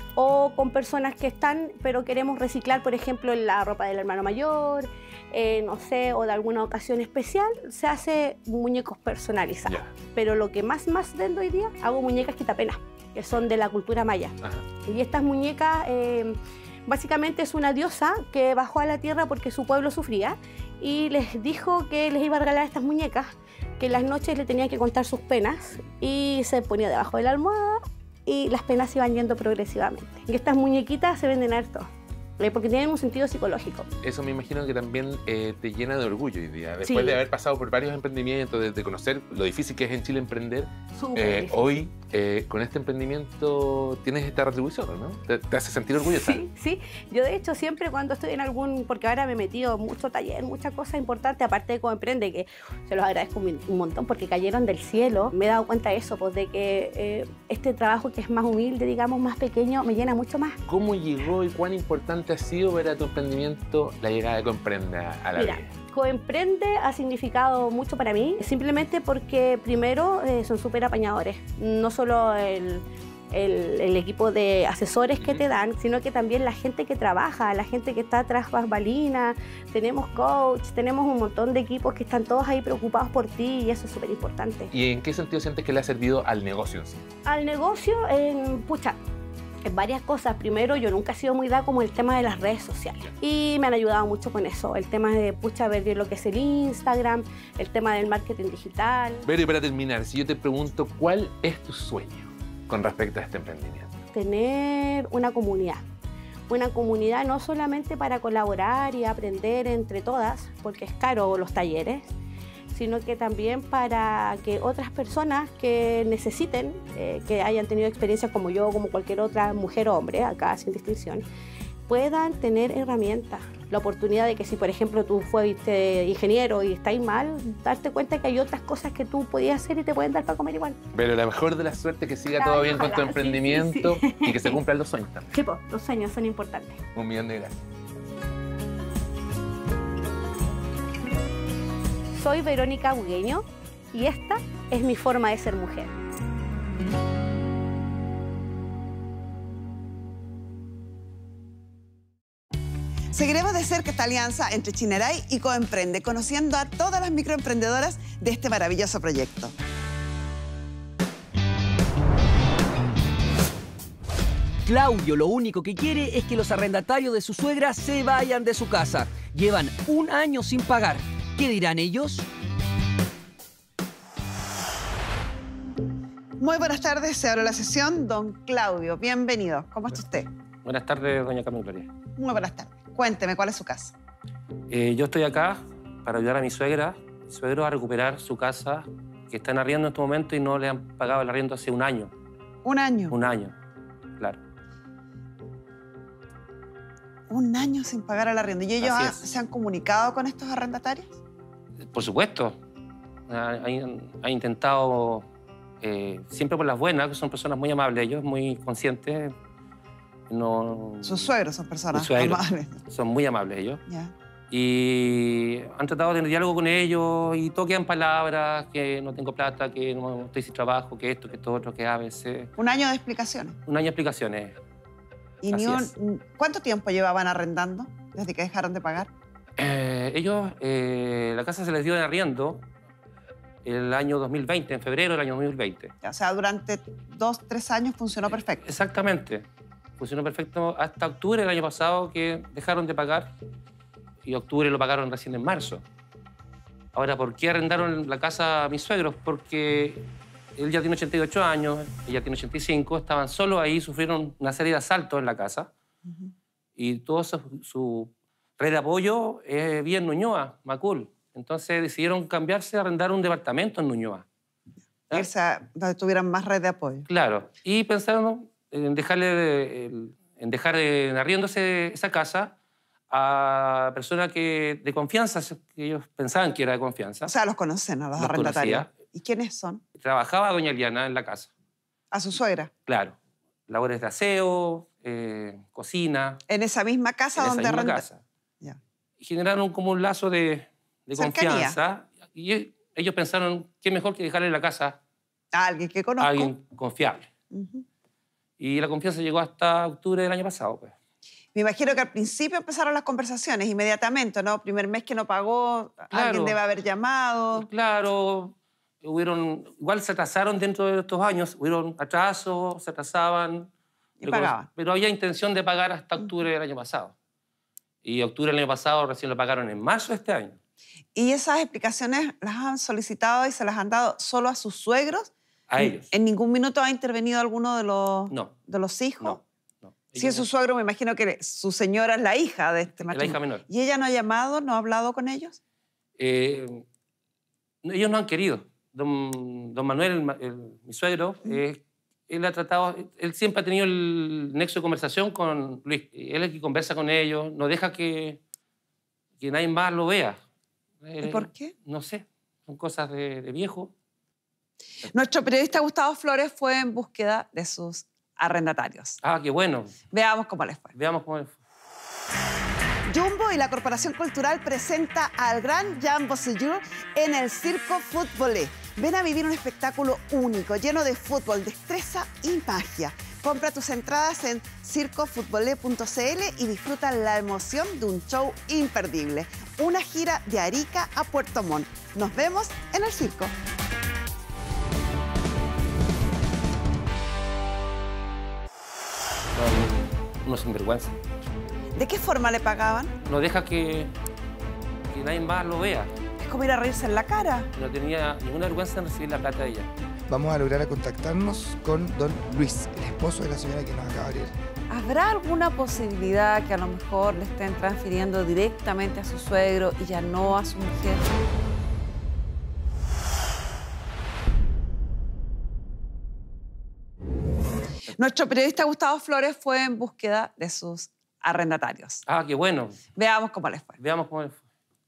o con personas que están, pero queremos reciclar, por ejemplo, la ropa del hermano mayor, eh, no sé, o de alguna ocasión especial, se hace muñecos personalizados. Yeah. Pero lo que más, más vendo hoy día, hago muñecas quitapenas, que son de la cultura maya. Ajá. Y estas muñecas, eh, básicamente es una diosa que bajó a la tierra porque su pueblo sufría y les dijo que les iba a regalar estas muñecas, que en las noches le tenían que contar sus penas y se ponía debajo de la almohada y las penas iban yendo progresivamente. Y estas muñequitas se venden harto, porque tienen un sentido psicológico.
Eso me imagino que también eh, te llena de orgullo hoy día. Después sí. de haber pasado por varios emprendimientos, de, de conocer lo difícil que es en Chile emprender, eh, hoy eh, con este emprendimiento tienes esta retribución, ¿no? ¿Te, te hace sentir orgullosa?
Sí, sí. Yo de hecho siempre cuando estoy en algún, porque ahora me he metido mucho taller, muchas cosas importantes, aparte de Coemprende, que se los agradezco un, un montón porque cayeron del cielo, me he dado cuenta de eso, pues de que eh, este trabajo que es más humilde, digamos, más pequeño, me llena mucho más.
¿Cómo llegó y cuán importante ha sido ver a tu emprendimiento la llegada de Coemprende a la
Mira,
vida?
Coemprende ha significado mucho para mí, simplemente porque primero eh, son súper apañadores, no solo el, el, el equipo de asesores que te dan, sino que también la gente que trabaja, la gente que está tras bambalinas, tenemos coach, tenemos un montón de equipos que están todos ahí preocupados por ti y eso es súper importante.
¿Y en qué sentido sientes que le ha servido al negocio en sí?
Al negocio, en, pucha, en varias cosas. Primero, yo nunca he sido muy dada como el tema de las redes sociales y me han ayudado mucho con eso. El tema de, pucha, ver bien lo que es el Instagram, el tema del marketing digital.
Pero y para terminar, si yo te pregunto, ¿cuál es tu sueño con respecto a este emprendimiento?
Tener una comunidad. Una comunidad no solamente para colaborar y aprender entre todas, porque es caro los talleres, sino que también para que otras personas que necesiten, eh, que hayan tenido experiencias como yo, como cualquier otra mujer o hombre, acá sin distinción, puedan tener herramientas. La oportunidad de que si, por ejemplo, tú fuiste ingeniero y estáis mal, darte cuenta que hay otras cosas que tú podías hacer y te pueden dar para comer igual.
Pero la mejor de la suerte, que siga
Claro,
todo bien con tu
ojalá,
emprendimiento
sí, sí, sí.
y que se cumplan los sueños también.
Sí, pues, los sueños son importantes.
Un millón de gracias.
Soy Verónica Bugueño y esta es mi forma de ser mujer.
Seguiremos de cerca esta alianza entre Chineray y Coemprende, conociendo a todas las microemprendedoras de este maravilloso proyecto.
Claudio lo único que quiere es que los arrendatarios de su suegra se vayan de su casa. Llevan un año sin pagar. ¿Qué dirán ellos?
Muy buenas tardes, se abre la sesión. Don Claudio, bienvenido. ¿Cómo está usted?
Buenas tardes, doña Carmen Gloria.
Muy buenas tardes. Cuénteme, ¿cuál es su caso?
Eh, yo estoy acá para ayudar a mi suegra, mi suegro a recuperar su casa que está en arriendo en este momento y no le han pagado el arriendo hace un año.
¿Un año?
Un año, claro.
Un año sin pagar el arriendo. ¿Y ellos
Así
ha-
es.
se han comunicado con estos arrendatarios?
Por supuesto. Han, han intentado, eh, siempre por las buenas, que son personas muy amables, ellos muy conscientes. No,
Sus suegros son personas
Mis suegros.
amables.
Son muy amables ellos.
Ya.
Y han tratado de tener diálogo con ellos y todo quedan palabras, que no tengo plata, que no estoy sin trabajo, que esto, que esto, otro, que A, B, C.
Un año de explicaciones.
Un año de explicaciones.
¿Y ni
Así
un-
es.
cuánto tiempo llevaban arrendando desde que dejaron de pagar?
Eh, ellos, eh, la casa se les dio en arriendo el año dos mil veinte, en febrero del año dos mil veinte.
Ya, o sea, durante dos, tres años funcionó perfecto.
Exactamente. Funcionó perfecto hasta octubre del año pasado, que dejaron de pagar, y octubre lo pagaron recién en marzo. Ahora, ¿por qué arrendaron la casa a mis suegros? Porque él ya tiene ochenta y ocho años, ella tiene ochenta y cinco, estaban solos ahí, sufrieron una serie de asaltos en la casa, y toda su, su red de apoyo es bien Ñuñoa, Macul. Entonces decidieron cambiarse a arrendar un departamento en Ñuñoa. ¿Ah?
Irse a donde tuvieran más red de apoyo.
Claro. Y pensaron en dejarle de- el- en dejar en arriéndose esa casa a personas que de confianza, que ellos pensaban que era de confianza.
O sea, los conocen a los,
Los
arrendatarios.
conocía.
¿Y quiénes son?
Trabajaba doña Eliana en la casa.
A su suegra.
Claro. Labores de aseo, eh, cocina.
En esa misma casa
en esa
donde
misma
arrenda-
casa.
Ya.
Y generaron como un lazo de, de
Cercanía.
confianza. Y e- ellos pensaron, qué mejor que dejarle la casa
A alguien que
a
conozco.
alguien confiable.
Ujú.
Y la confianza llegó hasta octubre del año pasado, pues.
Me imagino que al principio empezaron las conversaciones inmediatamente, ¿no? Primer mes que no pagó, alguien debe haber llamado.
Claro, hubieron, igual se atrasaron dentro de estos años, hubieron atrasos, se atrasaban.
Y
pero-
pagaban.
Pero había intención de pagar hasta octubre del año pasado. Y octubre del año pasado recién lo pagaron en marzo de este año.
¿Y esas explicaciones las han solicitado y se las han dado solo a sus suegros?
A ellos.
¿En ningún minuto ha intervenido alguno de los,
No.
de los hijos?
No, no.
Si
Ellos
es su
no.
suegro, me imagino que su señora es la hija de este
La
matrimonio.
hija menor.
¿Y ella no ha llamado, no ha hablado con ellos?
Eh, ellos no han querido. Don, don Manuel, el ma- el- mi suegro, eh, él ha tratado, él siempre ha tenido el nexo de conversación con Luis. Él es el que conversa con ellos, no deja que, que nadie más lo vea.
¿Y
Eh,
por qué?
No sé, son cosas de, de viejo.
Nuestro periodista Gustavo Flores fue en búsqueda de sus arrendatarios.
Ah, qué bueno.
Veamos cómo les fue.
Veamos cómo...
Jumbo y la Corporación Cultural presenta al gran Jambo Seyur en el Circo Futbolé. Ven a vivir un espectáculo único, lleno de fútbol, destreza y magia. Compra tus entradas en circo futbolé punto c l y disfruta la emoción de un show imperdible. Una gira de Arica a Puerto Montt. Nos vemos en el circo.
Son unos sinvergüenza.
¿De qué forma le pagaban?
No deja que, que nadie más lo vea.
Es como ir a reírse en la cara.
No tenía ninguna vergüenza en recibir la plata de ella.
Vamos a lograr a contactarnos con don Luis, el esposo de la señora que nos acaba de abrir.
¿Habrá alguna posibilidad que a lo mejor le estén transfiriendo directamente a su suegro y ya no a su mujer?
Nuestro periodista Gustavo Flores fue en búsqueda de sus arrendatarios.
Ah, qué bueno.
Veamos cómo les fue.
Veamos cómo le fue.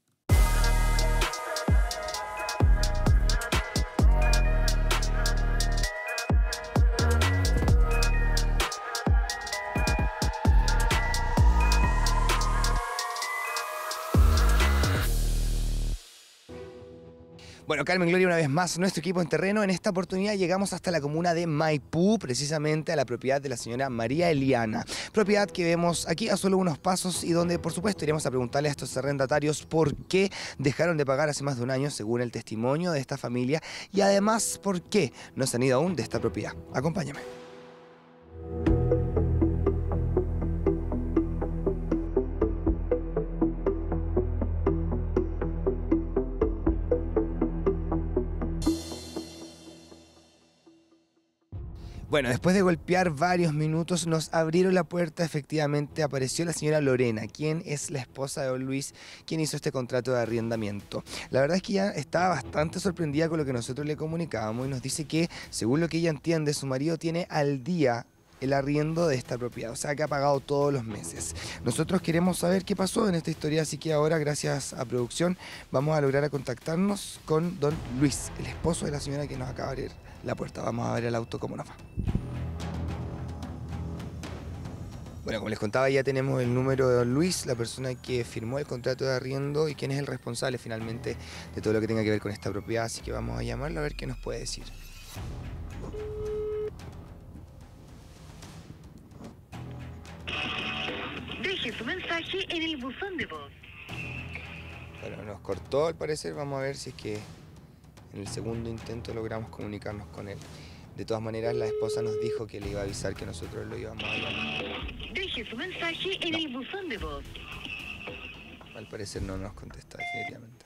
Bueno, Carmen Gloria, una vez más, nuestro equipo en terreno. En esta oportunidad llegamos hasta la comuna de Maipú, precisamente a la propiedad de la señora María Eliana. Propiedad que vemos aquí a solo unos pasos y donde, por supuesto, iremos a preguntarle a estos arrendatarios por qué dejaron de pagar hace más de un año, según el testimonio de esta familia, y además por qué no se han ido aún de esta propiedad. Acompáñame. Bueno, después de golpear varios minutos, nos abrieron la puerta. Efectivamente, apareció la señora Lorena, quien es la esposa de don Luis, quien hizo este contrato de arrendamiento. La verdad es que ella estaba bastante sorprendida con lo que nosotros le comunicábamos y nos dice que, según lo que ella entiende, su marido tiene al día el arriendo de esta propiedad, o sea que ha pagado todos los meses. Nosotros queremos saber qué pasó en esta historia, así que ahora, gracias a producción, vamos a lograr a contactarnos con don Luis, el esposo de la señora que nos acaba de abrir la puerta. Vamos a ver el auto cómo nos va. Bueno, como les contaba, ya tenemos el número de don Luis, la persona que firmó el contrato de arriendo y quien es el responsable finalmente de todo lo que tenga que ver con esta propiedad, así que vamos a llamarlo a ver qué nos puede decir.
Deje su mensaje en el buzón de voz.
Bueno, nos cortó al parecer, vamos a ver si es que en el segundo intento logramos comunicarnos con él. De todas maneras, la esposa nos dijo que le iba a avisar que nosotros lo íbamos a llamar.
Deje su mensaje en el buzón de voz.
Al parecer no nos contesta definitivamente.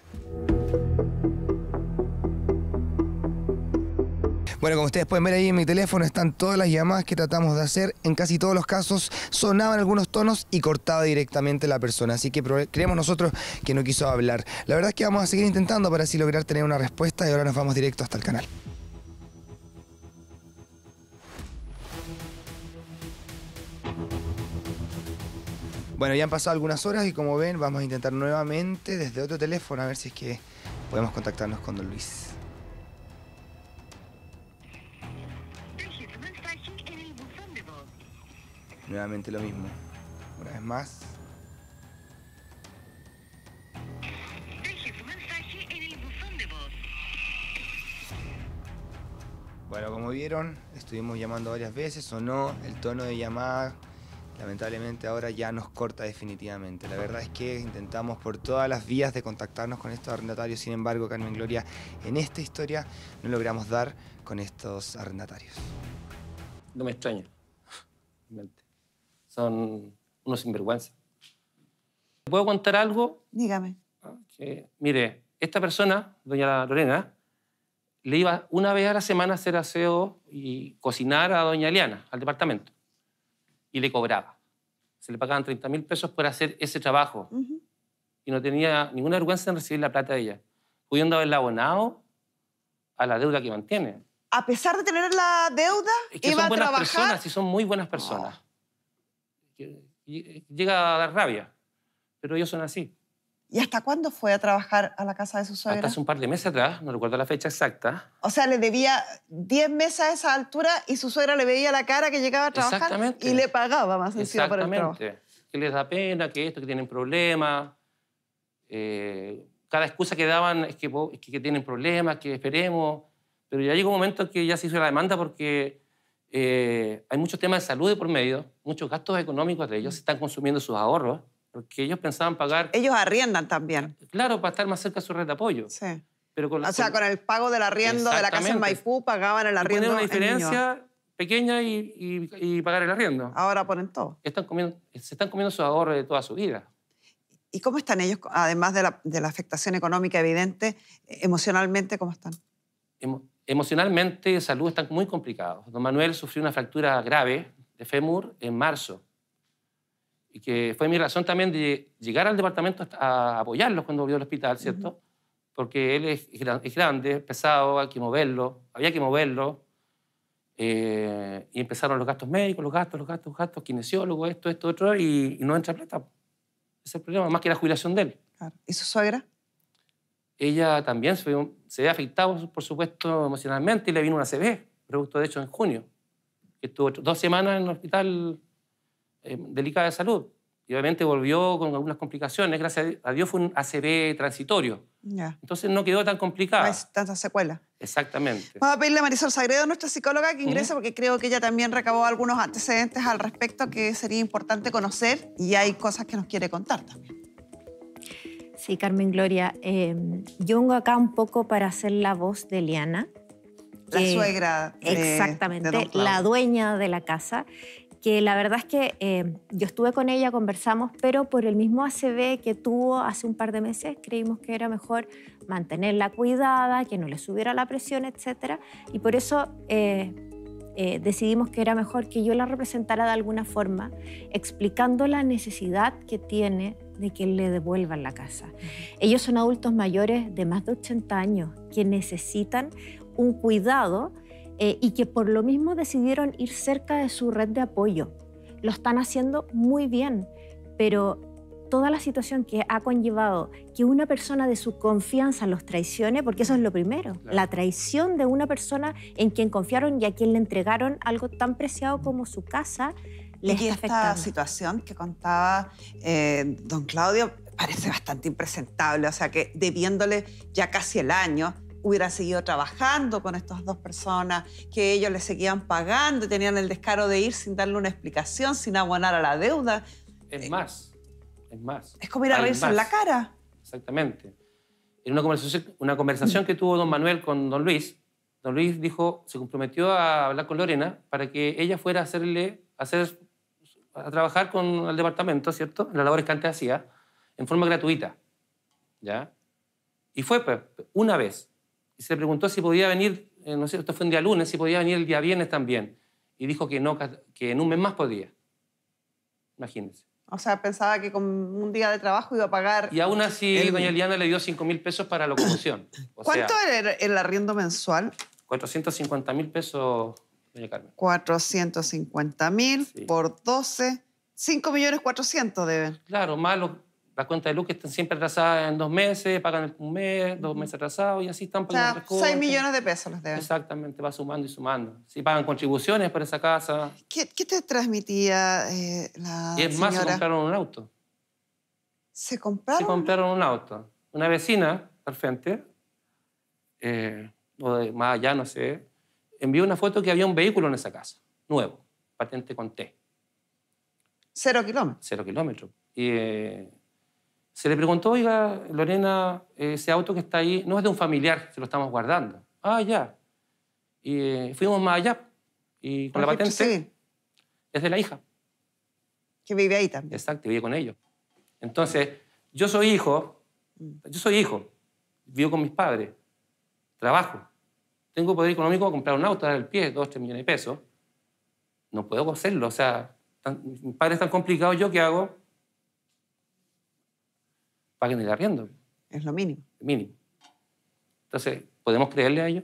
Bueno, como ustedes pueden ver ahí en mi teléfono están todas las llamadas que tratamos de hacer. En casi todos los casos sonaban algunos tonos y cortaba directamente la persona. Así que creemos nosotros que no quiso hablar. La verdad es que vamos a seguir intentando para así lograr tener una respuesta y ahora nos vamos directo hasta el canal. Bueno, ya han pasado algunas horas y como ven vamos a intentar nuevamente desde otro teléfono a ver si es que podemos contactarnos con don Luis. Nuevamente lo mismo. Una vez más.
Deje su mensaje en el buzón de voz.
Bueno, como vieron, estuvimos llamando varias veces, sonó el tono de llamada. Lamentablemente ahora ya nos corta definitivamente. La verdad es que intentamos por todas las vías de contactarnos con estos arrendatarios. Sin embargo, Carmen Gloria, en esta historia no logramos dar con estos arrendatarios.
No me extraña. Son unos sinvergüenzas. ¿Puedo contar algo?
Dígame.
Que, mire, esta persona, doña Lorena, le iba una vez a la semana a hacer aseo y cocinar a doña Eliana, al departamento. Y le cobraba. Se le pagaban treinta mil pesos por hacer ese trabajo. Uh-huh. Y no tenía ninguna vergüenza en recibir la plata de ella, pudiendo haberla abonado a la deuda que mantiene.
A pesar de tener la deuda,
es que
iba
son buenas
a trabajar...
personas, y son muy buenas personas. Oh. Llega a dar rabia, pero ellos son así.
¿Y hasta cuándo fue a trabajar a la casa de su suegra?
Hasta hace un par de meses atrás, no recuerdo la fecha exacta.
O sea, le debía diez meses a esa altura y su suegra le veía la cara que llegaba a trabajar y le pagaba más encima por el trabajo.
Exactamente. Que les da pena, que esto, que tienen problemas. Eh, cada excusa que daban es que, es que tienen problemas, que esperemos. Pero ya llegó un momento en que ya se hizo la demanda porque eh, hay muchos temas de salud de por medio, muchos gastos económicos de ellos, se están consumiendo sus ahorros, porque ellos pensaban pagar...
Ellos arriendan también.
Claro, para estar más cerca de su red de apoyo.
Sí.
Pero con,
o sea, con el pago del arriendo de la casa en Maipú, pagaban el arriendo.
Poner una diferencia pequeña y, y, y pagar el arriendo.
Ahora ponen todo.
Están comiendo, se están comiendo sus ahorros de toda su vida.
¿Y cómo están ellos, además de la, de la afectación económica evidente, emocionalmente, cómo están?
Emo, emocionalmente, de salud, están muy complicados. Don Manuel sufrió una fractura grave de fémur en marzo. Y que fue mi razón también de llegar al departamento a apoyarlos cuando volvió al hospital, ¿cierto? Uh-huh. Porque él es, es grande, es pesado, hay que moverlo, había que moverlo. Eh, y empezaron los gastos médicos, los gastos, los gastos, los gastos, kinesiólogo, esto, esto, otro, y, y no entra plata. Ese es el problema, más que la jubilación de él.
Claro. ¿Y su suegra?
Ella también se ve, se ve afectada, por supuesto, emocionalmente, y le vino una A C V, producto de hecho en junio, que estuvo dos semanas en el hospital eh, delicada de salud. Y obviamente volvió con algunas complicaciones. Gracias a Dios fue un A C V transitorio.
Ya.
Entonces no quedó tan complicada.
No hay tanta secuela.
Exactamente.
Vamos a pedirle a Marisol Sagredo, nuestra psicóloga, que ingrese, uh-huh. porque creo que ella también recabó algunos antecedentes al respecto que sería importante conocer y hay cosas que nos quiere contar también.
Sí, Carmen Gloria. Eh, yo vengo acá un poco para hacer la voz de Eliana.
La eh, suegra. De,
exactamente,
de
la dueña de la casa. Que la verdad es que eh, yo estuve con ella, conversamos, pero por el mismo A C V que tuvo hace un par de meses, creímos que era mejor mantenerla cuidada, que no le subiera la presión, etcétera. Y por eso eh, eh, decidimos que era mejor que yo la representara de alguna forma, explicando la necesidad que tiene de que le devuelvan la casa. Uh-huh. Ellos son adultos mayores de más de ochenta años que necesitan un cuidado eh, y que por lo mismo decidieron ir cerca de su red de apoyo. Lo están haciendo muy bien, pero toda la situación que ha conllevado que una persona de su confianza los traicione, porque eso es lo primero, claro. La traición de una persona en quien confiaron y a quien le entregaron algo tan preciado como su casa, le
y
está afectando.
Esta situación que contaba eh, don Claudio parece bastante impresentable, o sea que debiéndole ya casi el año, hubiera seguido trabajando con estas dos personas, que ellos le seguían pagando y tenían el descaro de ir sin darle una explicación, sin abonar a la deuda.
Es más. Es más.
Es como ir a reírse en la cara.
Exactamente. En una conversación, una conversación que tuvo don Manuel con don Luis, don Luis dijo, se comprometió a hablar con Lorena para que ella fuera a hacerle, a, hacer, a trabajar con el departamento, ¿cierto? En las labores que antes hacía, en forma gratuita. ¿Ya? Y fue pues, una vez. Y se le preguntó si podía venir, eh, no sé, esto fue un día lunes, si podía venir el día viernes también. Y dijo que no, que en un mes más podía. Imagínense.
O sea, pensaba que con un día de trabajo iba a pagar...
Y aún así, el... doña Eliana le dio cinco mil pesos para locomoción. O
¿Cuánto
sea,
era el arriendo mensual?
cuatrocientos cincuenta mil pesos, doña Carmen.
cuatrocientos cincuenta mil sí. Por doce, cinco millones cuatrocientos deben.
Claro, más los, las cuentas de luz que están siempre atrasadas en dos meses, pagan un mes, dos meses atrasados y así están pagando.
O sea, seis millones de pesos les deben.
Exactamente, va sumando y sumando. Sí, pagan contribuciones por esa casa.
¿Qué, qué te transmitía eh, la
Y es
señora?
más, se compraron un auto.
¿Se compraron?
Se compraron un auto. Una vecina al frente, eh, o de, más allá, no sé, envió una foto que había un vehículo en esa casa, nuevo, patente con T.
Cero kilómetros.
Cero kilómetros. Y eh, se le preguntó, oiga, Lorena, ese auto que está ahí no es de un familiar, se lo estamos guardando. Ah, ya. Y eh, fuimos más allá. Y con la patente
sí.
Es de la hija.
Que vive ahí también.
Exacto, vive con ellos. Entonces, yo soy hijo, yo soy hijo, vivo con mis padres, trabajo, tengo poder económico para comprar un auto, dar el pie, dos, tres millones de pesos. No puedo hacerlo, o sea, tan, mis padres están complicados, ¿yo qué hago? Paguen el arriendo.
Es lo mínimo.
El mínimo. Entonces, ¿podemos creerle a ellos?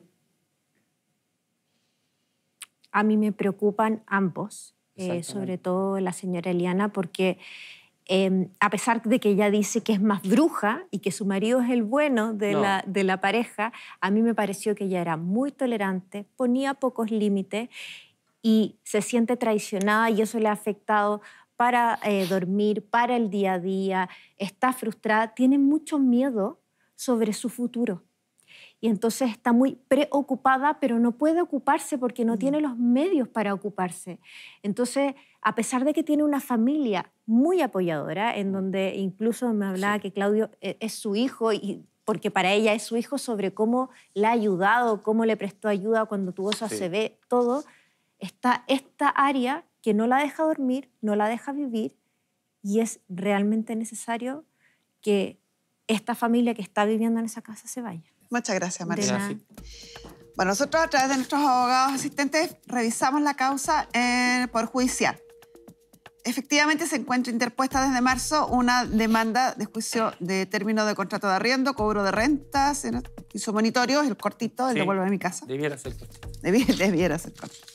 A mí me preocupan ambos, eh, sobre todo la señora Eliana, porque eh, a pesar de que ella dice que es más bruja y que su marido es el bueno de, no. la, de la pareja, a mí me pareció que ella era muy tolerante, ponía pocos límites y se siente traicionada y eso le ha afectado para eh, dormir, para el día a día, está frustrada, tiene mucho miedo sobre su futuro. Y entonces está muy preocupada, pero no puede ocuparse porque no mm. tiene los medios para ocuparse. Entonces, a pesar de que tiene una familia muy apoyadora, en donde incluso me hablaba sí. que Claudio es su hijo, y porque para ella es su hijo, sobre cómo le ha ayudado, cómo le prestó ayuda cuando tuvo su A C V, sí. todo, está esta área que no la deja dormir, no la deja vivir, y es realmente necesario que esta familia que está viviendo en esa casa se vaya.
Muchas gracias, María. Bueno, nosotros a través de nuestros abogados asistentes revisamos la causa en el Poder Judicial. Efectivamente, se encuentra interpuesta desde marzo una demanda de juicio de término de contrato de arriendo, cobro de rentas, hizo monitoreo, es el cortito, el
sí,
devuelve a mi casa.
Debiera ser cortito.
Debiera, debiera ser cortito.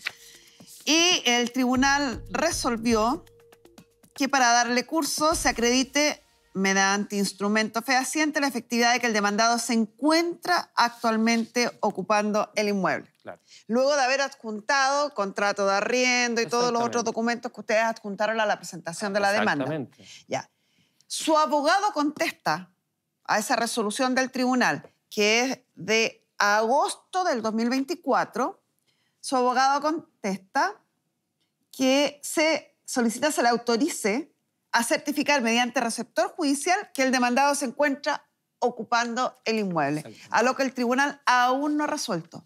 Y el tribunal resolvió que para darle curso se acredite mediante instrumento fehaciente la efectividad de que el demandado se encuentra actualmente ocupando el inmueble. Claro. Luego de haber adjuntado contrato de arriendo y todos los otros documentos que ustedes adjuntaron a la presentación de la demanda. Ya. Su abogado contesta a esa resolución del tribunal, que es de agosto del dos mil veinticuatro. Su abogado contesta que se solicita se le autorice a certificar mediante receptor judicial que el demandado se encuentra ocupando el inmueble, a lo que el tribunal aún no ha resuelto.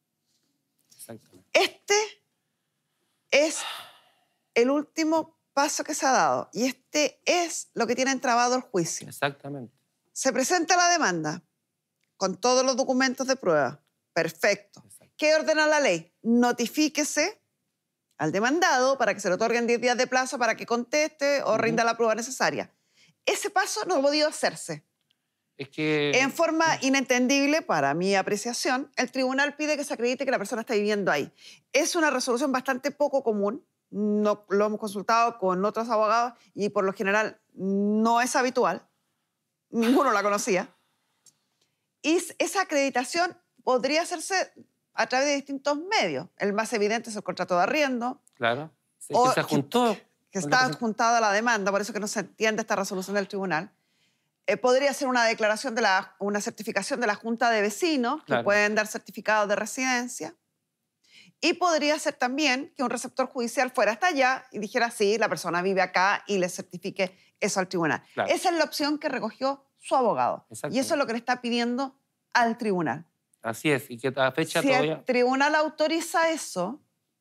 Este es el último paso que se ha dado y este es lo que tiene entrabado el juicio.
Exactamente.
Se presenta la demanda con todos los documentos de prueba. Perfecto.
Exacto.
¿qué ordena la ley? Notifíquese al demandado para que se le otorguen diez días de plazo para que conteste o rinda la prueba necesaria. Ese paso no ha podido hacerse.
Es que...
En forma inentendible, para mi apreciación, el tribunal pide que se acredite que la persona está viviendo ahí. Es una resolución bastante poco común. No, lo hemos consultado con otros abogados y por lo general no es habitual. Ninguno la conocía. Y esa acreditación podría hacerse a través de distintos medios. El más evidente es el contrato de arriendo.
Claro. Sí,
o
que se adjuntó.
Que, que está adjuntado a la demanda, por eso que no se entiende esta resolución del tribunal. Eh, podría ser una declaración, de la, una certificación de la Junta de Vecinos,
Claro.
que pueden dar certificados de residencia. Y podría ser también que un receptor judicial fuera hasta allá y dijera, sí, la persona vive acá y le certifique eso al tribunal.
Claro.
Esa es la opción que recogió su abogado.
Exacto.
Y eso es lo que le está pidiendo al tribunal.
Así es, y que a la fecha
Si
todavía...
el tribunal autoriza eso,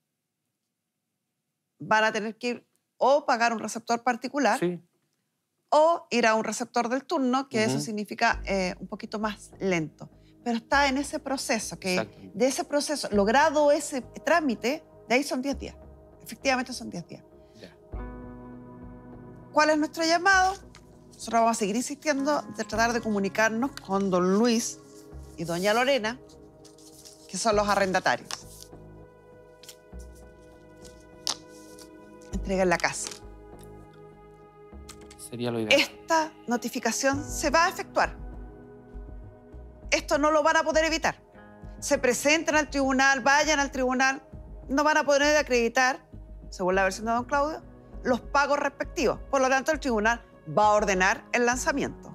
van a tener que ir o pagar un receptor particular
Sí.
o ir a un receptor del turno, que
Ujú.
eso significa eh, un poquito más lento. Pero está en ese proceso, que
Exacto.
de ese proceso, logrado ese trámite, de ahí son diez días. Efectivamente son diez días.
Ya.
¿Cuál es nuestro llamado? Nosotros vamos a seguir insistiendo de tratar de comunicarnos con don Luis y doña Lorena, que son los arrendatarios. Entreguen la casa.
Sería lo ideal.
Esta notificación se va a efectuar. Esto no lo van a poder evitar. Se presenten al tribunal, vayan al tribunal, no van a poder acreditar, según la versión de don Claudio, los pagos respectivos. Por lo tanto, el tribunal va a ordenar el lanzamiento.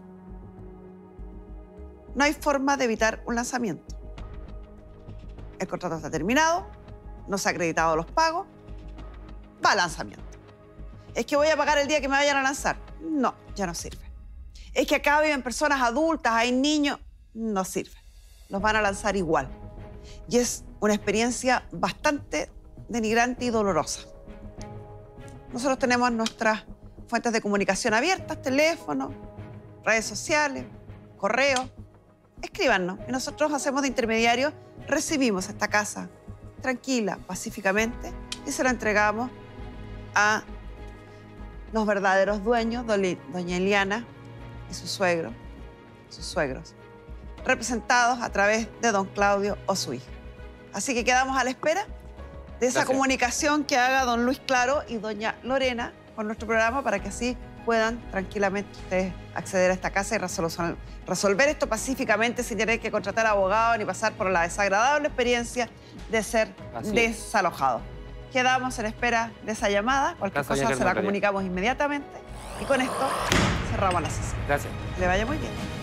No hay forma de evitar un lanzamiento. El contrato está terminado, no se han acreditado los pagos, va al lanzamiento. ¿Es que voy a pagar el día que me vayan a lanzar? No, ya no sirve. ¿Es que acá viven personas adultas, hay niños? No sirve. Los van a lanzar igual. Y es una experiencia bastante denigrante y dolorosa. Nosotros tenemos nuestras fuentes de comunicación abiertas, teléfono, redes sociales, correo. Escríbanos y nosotros hacemos de intermediarios, recibimos esta casa tranquila, pacíficamente y se la entregamos a los verdaderos dueños, doña Eliana y su suegro, sus suegros, representados a través de don Claudio o su hija. Así que quedamos a la espera de esa
Gracias.
comunicación que haga don Luis Claro y doña Lorena con nuestro programa para que así puedan tranquilamente ustedes acceder a esta casa y resolver, resolver esto pacíficamente sin tener que contratar abogado ni pasar por la desagradable experiencia de ser
Así es.
desalojados. Quedamos en espera de esa llamada. Cualquier
Gracias, doña
cosa se la
Carmen María.
comunicamos inmediatamente. Y con esto cerramos la sesión.
Gracias.
Que le vaya muy bien.